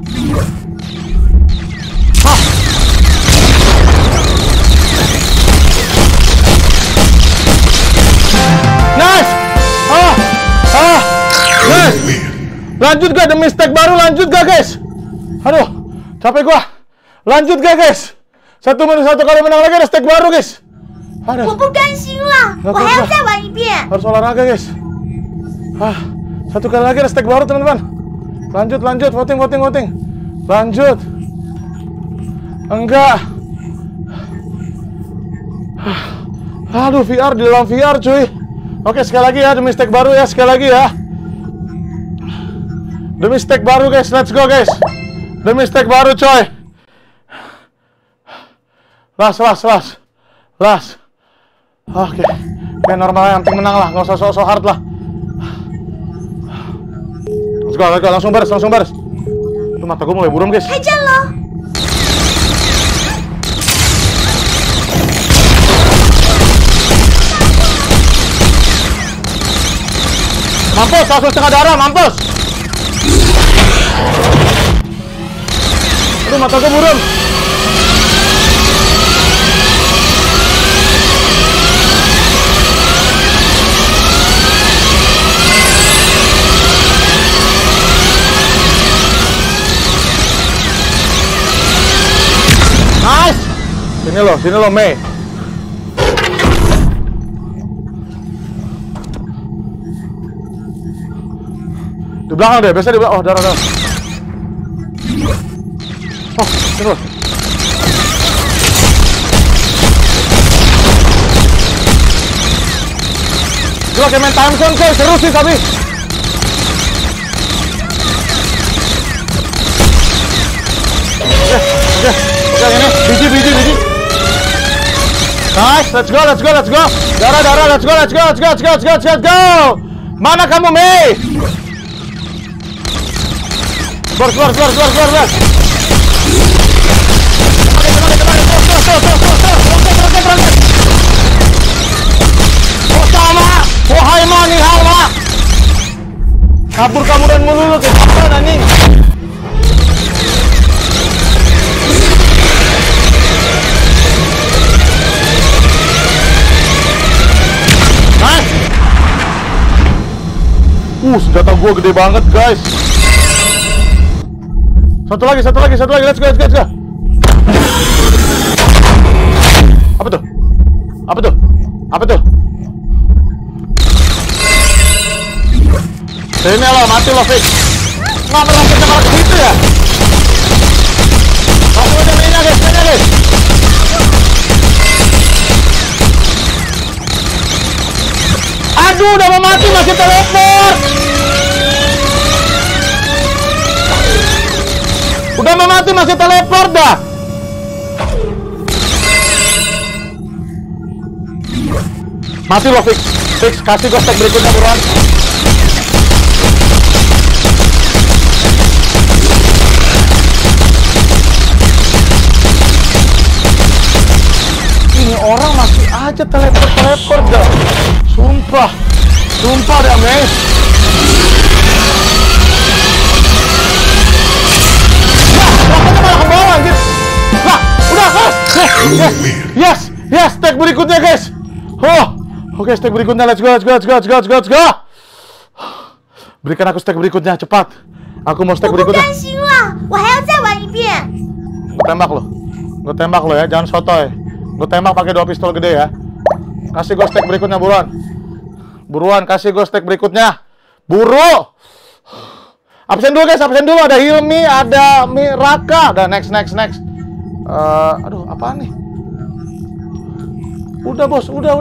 Speaker 1: Nice. Nice. Lanjut gak demi stack baru, lanjut gak guys? Aduh, capek gua. Lanjut gak guys? 1 kali menang lagi ada stack baru guys. Aduh.
Speaker 2: 我不甘心了，我还要再玩一遍。
Speaker 1: Harus olahraga guys. 1 kali lagi ada stack baru teman-teman. Lanjut, voting. Lanjut. Enggak. Aduh, VR di dalam VR cuy. Oke, sekali lagi ya demi stack baru ya, sekali lagi ya. Demi stack baru guys, let's go guys. Demi stack baru coy. Las. Oke, normal, yang penting menang lah, nggak usah so hard lah. Let's go, langsung baris. Tuh mata gue mulai buram guys.
Speaker 2: 开战喽！
Speaker 1: Mampus, langsung setengah darah, mampus. Aduh, mata gue buram. Nice. Sini lo, Mei. Di belakang deh, biasa di belakang. Oh, darah. Oh, sini lo. Gila kayak main time zone coy, seru sih tapi. Oke, ini biji. Nice, let's go. Darah, let's go. Mana kamu, Mei? Keluar. Sama, wahai mani hawa. Kabur-kaburan mulu lu kayak apa nih? Nice. Senjata gua gede banget, guys. Satu lagi, let's go. Apa tuh? Sini lo, mati lo, Fix. Nggak pernah kita malah ke situ ya? Langsung aja mainnya guys. Aduh, udah mau mati masih teleport. Udah mau mati masih teleport dah. Mati lo, Fix, kasih gue stack berikutnya buruan. Ini orang masih aja teleport dah. Sumpah dah, Mei. Rasanya malah ke bawah anjir. Lah, udah, yes, stack berikutnya guys. Oke, stack berikutnya, let's go. Berikan aku stack berikutnya, cepat. Aku mau stack berikutnya. Gue tembak lo ya, jangan sotoy. Gue tembak pakai 2 pistol gede ya. Kasih gue stack berikutnya buruan, kasih gue stack berikutnya. Buru. Absen dulu guys, ada Hilmi, ada Raka, dan next. Aduh, apaan nih? Udah bos, udah.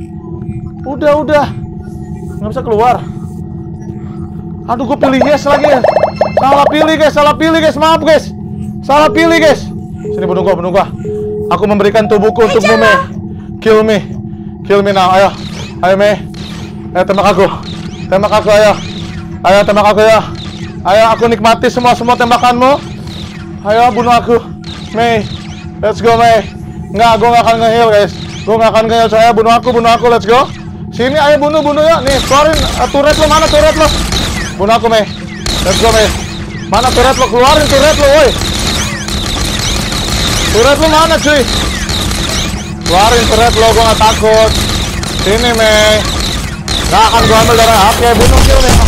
Speaker 1: Nggak bisa keluar. Aduh, gue pilih yes lagi ya. Salah pilih guys, maaf guys. Salah pilih guys. Sini bunuh gua. Aku memberikan tubuhku untukmu, Mei. Kill me now, ayo Mei. Ayo tembak aku, ayo tembak aku ya. Ayo, aku nikmati semua tembakanmu. Ayo bunuh aku, Mei. Let's go, Mei. Nggak, gue nggak akan nge-heal guys. Saya bunuh aku, let's go. Sini, ayo bunuh ya. Nih, keluarin turret lo, mana turret lo? Bunuh aku, Mei. Let's go, Mei. Mana turret lo? Keluarin turret lo, woi. Turret lo mana, cuy? Keluarin turret lo, gua nggak takut. Sini, Mei. Nggak akan gua ambil darah. Oke, bunuh kill, Mei.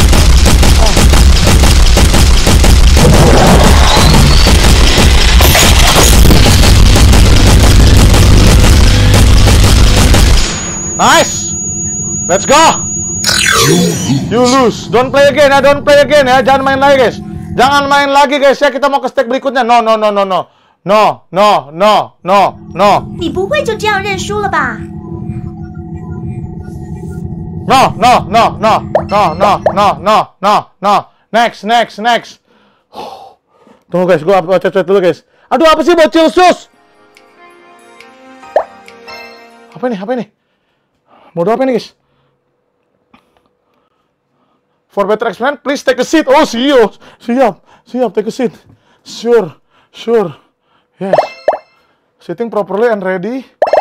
Speaker 1: Nice. Let's go. You lose. Don't play again ya. Don't play again ya. Jangan main lagi, guys. Jangan main lagi, guys ya. Kita mau ke stake berikutnya. No.
Speaker 2: 你不会就这样认输了吧？
Speaker 1: No. Next. Tunggu, guys. Gua chat dulu, guys. Aduh, apa sih bocil sus? Apa ini? Mode apa ini, guys? For better explanation, please take a seat. Oh, siap, take a seat. Sure. Yes. Sitting properly and ready.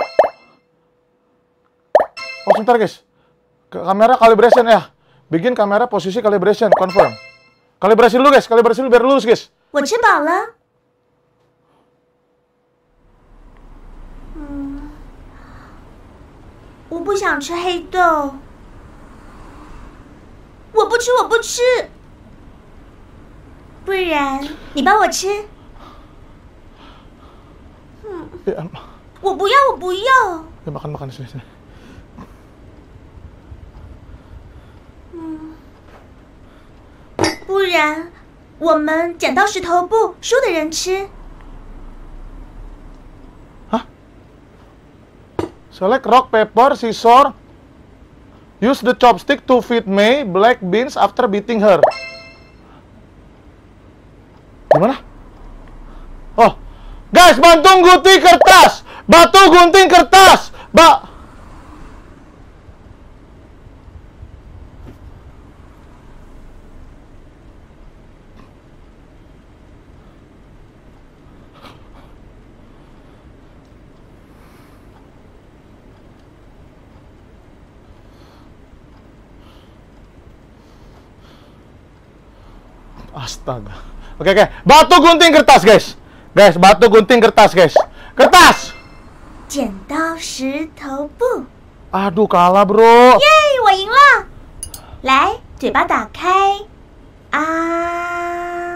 Speaker 1: Oh, sebentar, guys. Kamera calibration ya. Begin kamera posisi calibration, confirm. Kalibrasi dulu, guys. Biar lurus, guys.
Speaker 2: 我吃饱了。我不想吃黑豆。我不吃。不然你帮我吃。
Speaker 1: Ya,
Speaker 2: 我不要。
Speaker 1: ya makan sini.
Speaker 2: 不然我们剪刀石头布，输的人吃。
Speaker 1: Select rock, paper, scissors. Use the chopstick to feed Mei black beans after beating her. Gimana? Oh, guys, bantu gunting kertas. Astaga. Oke. Batu gunting kertas, guys. Batu gunting kertas, guys. Kertas.
Speaker 2: 剪刀石头布。
Speaker 1: Aduh, kalah, bro.
Speaker 2: 耶，我赢了！来，嘴巴打开。啊！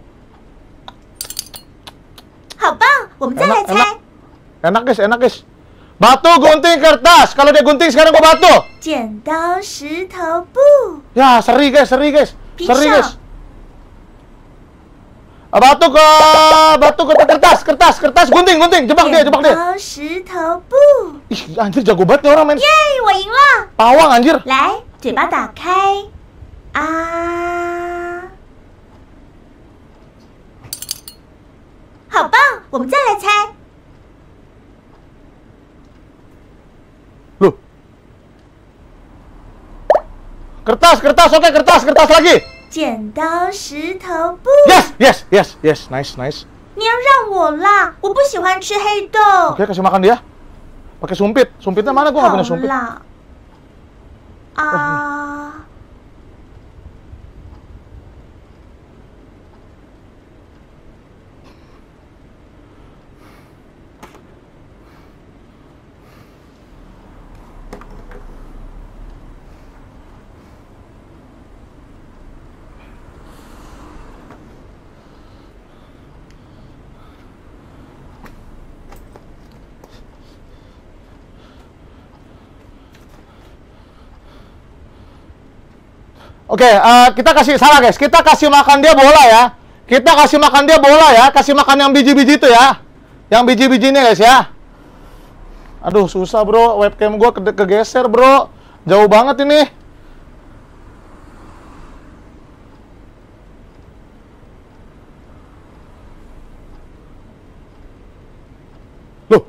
Speaker 2: 好棒！我们再来猜。
Speaker 1: Enak, guys. Batu gunting kertas. Kalau dia gunting, sekarang gua batu.
Speaker 2: 剪刀石头布。
Speaker 1: Ya, seri guys.
Speaker 2: Pisau.
Speaker 1: Batu ke kertas, gunting, jebak dia.
Speaker 2: 剪刀石头布。
Speaker 1: Ih, anjir jago banget nih orang main.
Speaker 2: 耶，我赢了！
Speaker 1: Pawang anjir.
Speaker 2: 来，嘴巴打开。啊！好棒！我们再来猜。
Speaker 1: Loh. Kertas, oke, kertas lagi.
Speaker 2: 剪刀石头布。
Speaker 1: Yes, nice.
Speaker 2: 你要让我啦！我不喜欢吃黑豆。
Speaker 1: Oke, kasih makan dia. Pakai sumpit. Sumpitnya mana? Gua nggak punya sumpit.
Speaker 2: 好啦。啊！
Speaker 1: Oke, kita kasih salah guys. Kita kasih makan dia bola ya. Kasih makan yang biji-biji itu ya. Yang biji-biji ini guys ya. Aduh, susah bro. Webcam gua kegeser bro. Jauh banget ini. Loh.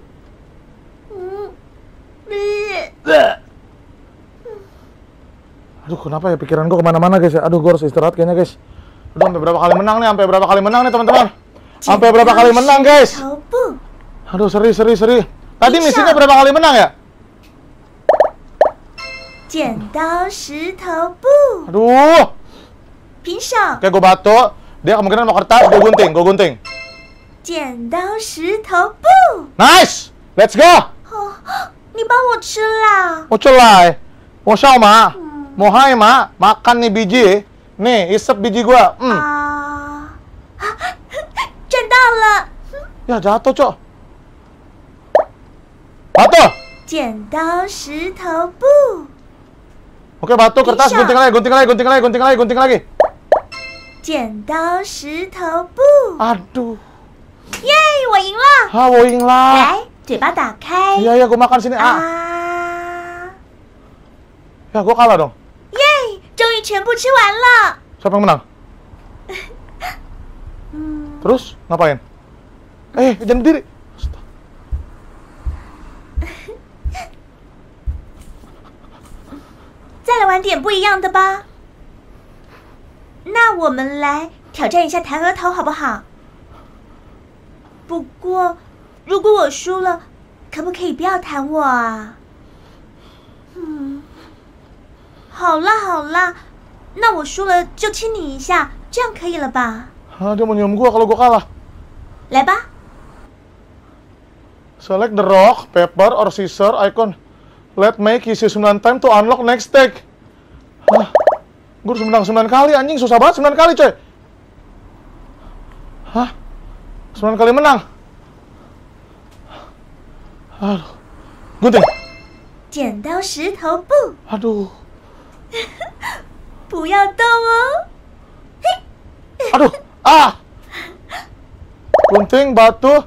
Speaker 1: Aduh, kenapa ya pikiran gue kemana-mana guys ya. Aduh, gue harus istirahat kayaknya guys. Aduh, sampai berapa kali menang nih teman-teman. Sampai berapa kali menang guys. Aduh, seri. Tadi misinya berapa kali menang ya?
Speaker 2: 剪刀石头布，
Speaker 1: Aduh.
Speaker 2: 平手。
Speaker 1: Oke, gue batu. Dia kemungkinan mau kertas, gue gunting.
Speaker 2: 剪刀石头布，
Speaker 1: Nice. Let's go.
Speaker 2: 哦，你帮我吃啦。
Speaker 1: Mau celai. Mau siapa, Ma? Mau hai, Ma? Makan nih biji. Nih, isep biji gua.
Speaker 2: 啊，赚到了！
Speaker 1: Ya, jatuh, Cok. Batu.
Speaker 2: 剪刀石头布，
Speaker 1: Oke, batu, kertas,
Speaker 2: Bisa.
Speaker 1: gunting lagi.
Speaker 2: 剪刀石头布，
Speaker 1: Aduh.
Speaker 2: 耶，我赢了！
Speaker 1: Ah, woing lah.
Speaker 2: 来，嘴巴打开。
Speaker 1: Iya, gue makan sini.
Speaker 2: 啊，
Speaker 1: Ya, gue kalah dong.
Speaker 2: 耶，终于全部吃完了。
Speaker 1: Siapa yang menang?
Speaker 2: 嗯，
Speaker 1: Terus ngapain? Jangan berdiri.
Speaker 2: 再来玩点不一样的吧。那我们来挑战一下弹额头，好不好？不过，如果我输了，可不可以不要弹我啊？好啦，那我输了就亲你一下，这样可以了吧？
Speaker 1: Dia mau nyium gua kalau gua kalah.
Speaker 2: 来吧。
Speaker 1: Select the rock, paper, or scissor icon. Let make isi 9 time to unlock next stake. Hah? Gue harus menang 9 kali, anjing. Susah banget 9 kali, coy. Hah? 9 kali menang. Aduh. Gunting.
Speaker 2: 剪刀石头布，
Speaker 1: Aduh.
Speaker 2: 不要动哦。
Speaker 1: Aduh. Gunting, batu.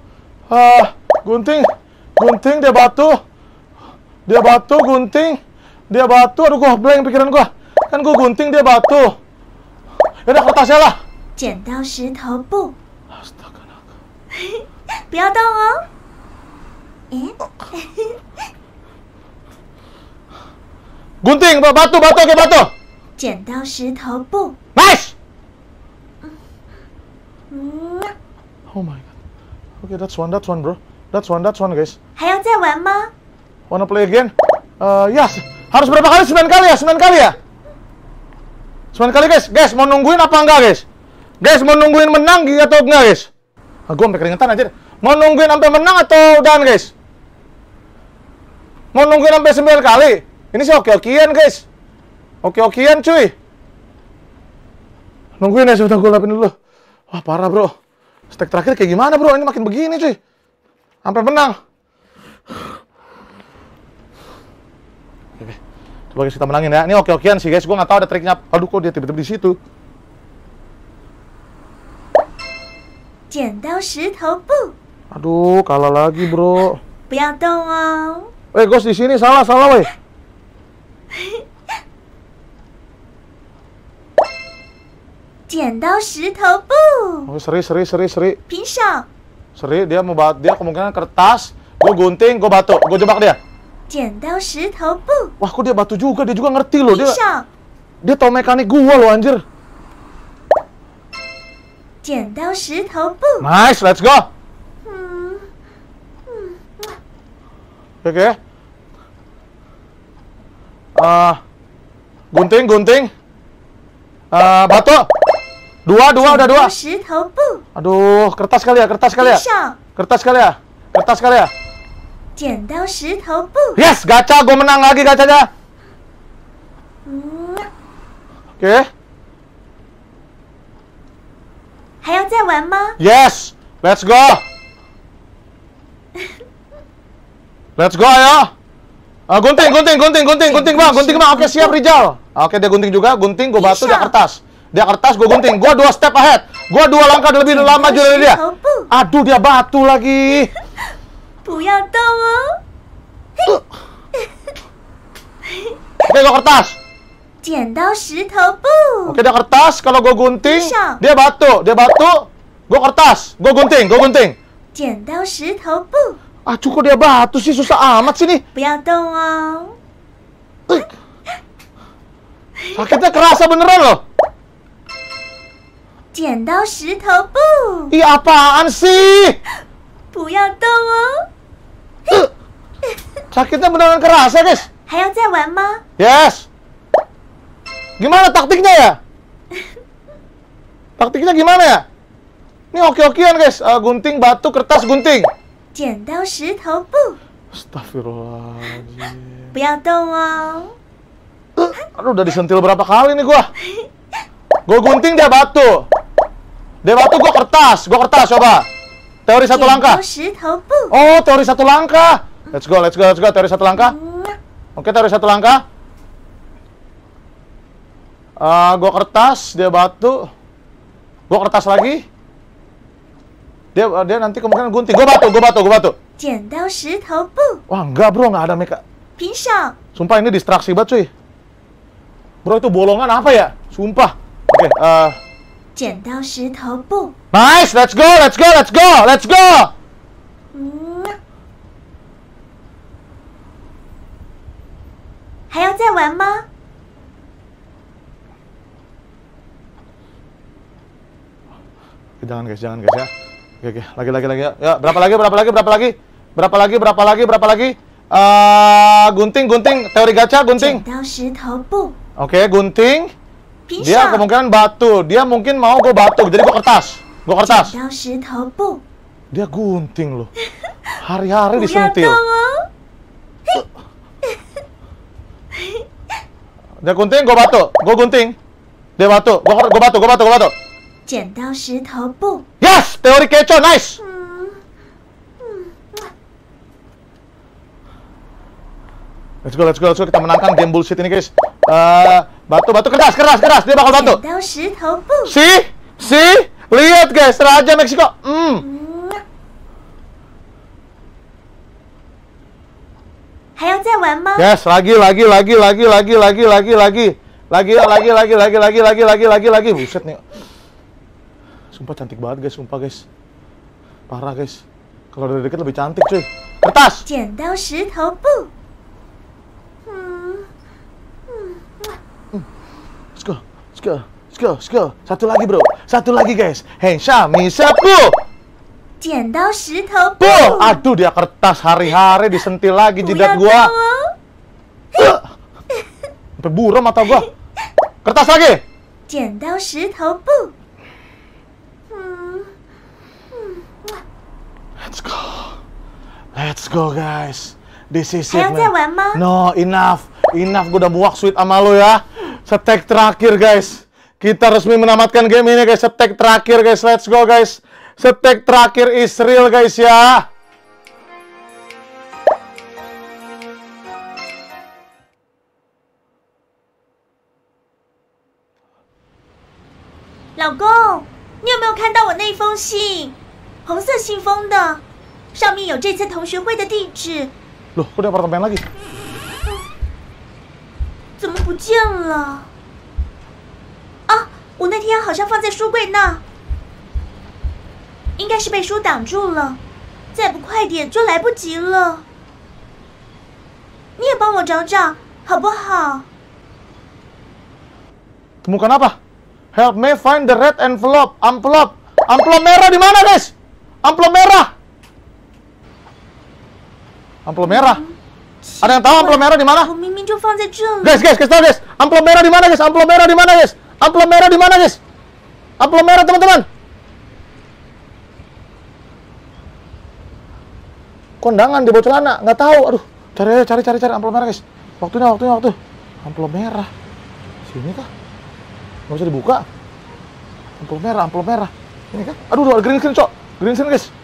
Speaker 1: Gunting, dia batu. Gunting. Dia batu. Aduh, gua blank pikiran gua. Kan gua gunting, dia batu. Yaudah, kertasnya lah.
Speaker 2: 剪刀石头布，
Speaker 1: Astaga.
Speaker 2: 不要动哦。
Speaker 1: Gunting, batu, oke batu.
Speaker 2: 剪刀石头布，
Speaker 1: Nice.
Speaker 2: 嗯，
Speaker 1: Oh my god. Okay, that's one, bro. That's one, guys.
Speaker 2: 还要再玩吗？
Speaker 1: Wanna play again? Yes. Harus berapa kali? 9 kali ya? 9 kali ya? 9 kali, guys. Guys, mau nungguin apa enggak, guys? Guys, mau nungguin menang atau enggak, guys? Gue sampai keringetan aja. Mau nungguin sampai menang atau udahan, guys? Mau nungguin sampai 9 kali? Ini sih oke-okean, guys. Oke-okean, cuy. Nungguin ya, sebentar gue lapin dulu. Wah, parah, bro. Stek terakhir kayak gimana, bro? Ini makin begini, cuy. Sampai menang. Oke, coba guys, kita menangin ya. Ini oke-okean sih, guys. Gue nggak tahu ada triknya. Aduh, kok dia tiba-tiba di situ.
Speaker 2: 剪刀石头布，
Speaker 1: Aduh, kalah lagi, bro.
Speaker 2: 不要动哦。
Speaker 1: Ghost di sini salah, weh.
Speaker 2: 剪刀石头布，
Speaker 1: Oh, seri.
Speaker 2: 平手。
Speaker 1: Seri, dia mau dia kemungkinan kertas. Gue gunting, gue batu. Gue jebak dia.
Speaker 2: 剪刀石头布，
Speaker 1: Wah, kok dia batu juga? Dia juga ngerti loh.
Speaker 2: 平
Speaker 1: Dia
Speaker 2: 手。
Speaker 1: dia tahu mekanik gua loh, anjir.
Speaker 2: 剪刀石头布，
Speaker 1: Nice, let's go.
Speaker 2: 嗯，
Speaker 1: Oke. Gunting. Batu. Dua, udah
Speaker 2: 剪
Speaker 1: dua.
Speaker 2: 刀石头布，
Speaker 1: Aduh, kertas kali ya.
Speaker 2: 平手。
Speaker 1: Kertas kali ya.
Speaker 2: 剪刀石头布，
Speaker 1: Yes, gacha. Gue menang lagi gacanya.
Speaker 2: 嗯，
Speaker 1: Oke.
Speaker 2: 还要再玩吗？
Speaker 1: Yes, let's go. Let's go, ayo. Gunting bang. Oke, siap Rizal. Oke, dia gunting juga. Gunting, gue batu, dia kertas. Gue gunting. Gue 2 step ahead. Gue 2 langkah lebih lama maju dari dia. Aduh, dia batu lagi.
Speaker 2: 不要动哦。
Speaker 1: Oke, gue kertas.
Speaker 2: 剪刀石头布，
Speaker 1: Oke, dia kertas. Kalau gue gunting,
Speaker 2: Bisa.
Speaker 1: dia batu. Gue kertas. Gue gunting.
Speaker 2: 剪刀石头布，
Speaker 1: Kok dia batu sih? Susah amat sih nih.
Speaker 2: 不要动哦。 Sakitnya
Speaker 1: kerasa beneran loh.
Speaker 2: 剪刀石头布，
Speaker 1: Ih, apaan sih?
Speaker 2: 不要动哦。
Speaker 1: Sakitnya beneran kerasa, guys.
Speaker 2: 还还要再玩吗？
Speaker 1: Yes. Gimana taktiknya ya? Taktiknya gimana ya? Ini oke-okean guys. Gunting, batu, kertas, gunting.
Speaker 2: 剪刀石头布，
Speaker 1: Astagfirullahaladzim.
Speaker 2: 不要动哦。
Speaker 1: Aduh, udah disentil berapa kali nih gua. Gua gunting, dia batu. Dia batu, gua kertas. Gua kertas, coba. Teori satu
Speaker 2: 剪
Speaker 1: langkah.
Speaker 2: 刀石头布，
Speaker 1: Oh, teori satu langkah. Let's go, let's go, let's go. Teori satu langkah. Oke, teori satu langkah. Gua kertas, dia batu. Gua kertas lagi. Dia nanti kemungkinan gunting. Gua batu.
Speaker 2: 剪刀石头布，
Speaker 1: Wah, enggak bro, nggak ada meka.
Speaker 2: 平手。
Speaker 1: Sumpah ini distraksi banget cuy. Bro, itu bolongan apa ya? Sumpah. Oke,
Speaker 2: 剪刀石头布，
Speaker 1: nice, let's go.
Speaker 2: 还要再玩吗？
Speaker 1: Jangan guys ya. Oke, lagi ya. Ya, berapa lagi? Gunting, teori gacha,
Speaker 2: 剪
Speaker 1: gunting.
Speaker 2: 刀石头布，
Speaker 1: Oke, gunting.
Speaker 2: 平手。
Speaker 1: Dia kemungkinan batu. Dia mungkin mau gue batu, jadi gue kertas.
Speaker 2: 剪刀石头布，
Speaker 1: Dia gunting loh. Hari-hari
Speaker 2: 不要动
Speaker 1: disentil.
Speaker 2: 哦。
Speaker 1: Dia gunting, gue batu. Gue gunting. Dia batu. Gue batu.
Speaker 2: 剪刀石头布，
Speaker 1: Yes, teori kecoh, nice. Let's go. Kita menangkan game bullshit ini, guys. Batu, kertas. Dia bakal batu.
Speaker 2: 剪刀石头布，
Speaker 1: See? Lihat, guys. Raja Meksiko.
Speaker 2: 还要再玩吗？
Speaker 1: Yes, lagi. Buset nih. Sumpah cantik banget, guys. Sumpah, guys. Parah, guys. Kalau dari dekat lebih cantik, cuy. Kertas.
Speaker 2: 剪刀石头布，
Speaker 1: Let's go. Satu lagi, bro. Guys. Henshami sapu.
Speaker 2: 剪刀石头布，
Speaker 1: Aduh, dia kertas hari-hari disentil lagi
Speaker 2: 不
Speaker 1: jidat
Speaker 2: 要动
Speaker 1: gua.
Speaker 2: 哦。
Speaker 1: Sampai buram mata gua. Kertas lagi.
Speaker 2: 剪刀石头布，
Speaker 1: Let's go, guys. This is
Speaker 2: 还
Speaker 1: it,
Speaker 2: 要再
Speaker 1: man.
Speaker 2: 玩吗？
Speaker 1: No, enough. Gue udah muak sweet sama lo ya. Stack terakhir, guys. Kita resmi menamatkan game ini, guys. Stack terakhir, guys. Let's go, guys. Stack terakhir is real, guys ya.
Speaker 2: 老公，你有没有看到我那封信？红色信封的，上面有这次同学会的地址。
Speaker 1: Loh, kok ada apartemen lagi?
Speaker 2: 怎么不见了？啊，我那天好像放在书柜那，应该是被书挡住了，再不快点就来不及了。你也帮我找找，好不好？
Speaker 1: Temukan apa? Help me find the red envelope. Amplop merah di mana, guys? Amplop merah. Ada yang tahu amplop merah di mana?
Speaker 2: 我明明就放在这里。
Speaker 1: Guys, kasih tahu, guys. Amplop merah di mana, guys? Amplop merah di mana, guys? Amplop merah, teman-teman. Kondangan di bawah celana, nggak tahu. Aduh, cari amplop merah, guys. Waktu. Amplop merah. Sini kah? Nggak bisa dibuka. Amplop merah. Ini kan? Aduh, green screen, cok. Green screen, guys.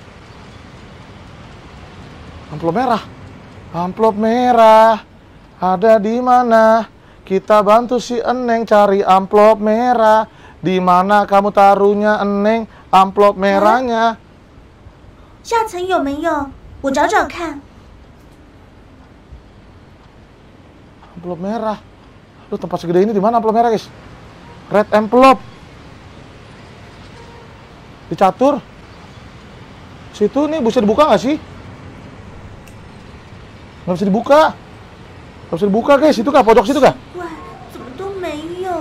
Speaker 1: Amplop merah. Ada di mana? Kita bantu si Eneng cari amplop merah. Di mana kamu taruhnya, Eneng? Amplop merahnya.
Speaker 2: 下层有没有？我找找看。
Speaker 1: Amplop merah. Lu tempat segede ini di mana amplop merah, guys? Red envelope. Dicatur. Situ nih bisa dibuka nggak sih? Nggak bisa dibuka, guys. Itu kah? Pojok situ kah?
Speaker 2: 哇，怎么都没有？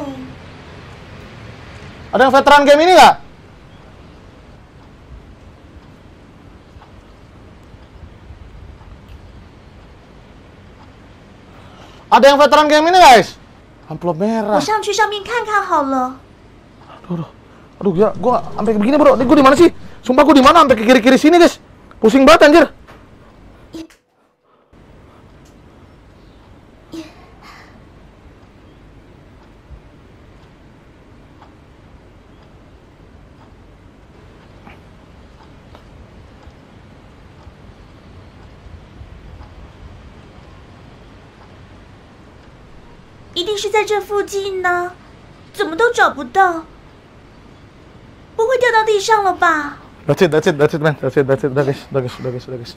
Speaker 1: Ada yang veteran game ini nggak? Ada yang veteran game ini guys. Amplop merah.
Speaker 2: 我上去上面看看好了。
Speaker 1: Aduh ya, gua sampai begini bro. Ini gua di mana sih? Sumpah gua di mana sampai ke kiri-kiri sini guys. Pusing banget anjir.
Speaker 2: 一定是在这附近呢，怎么都找不到，不会掉到地上了吧？
Speaker 1: That's it man. That's it. Udah guys.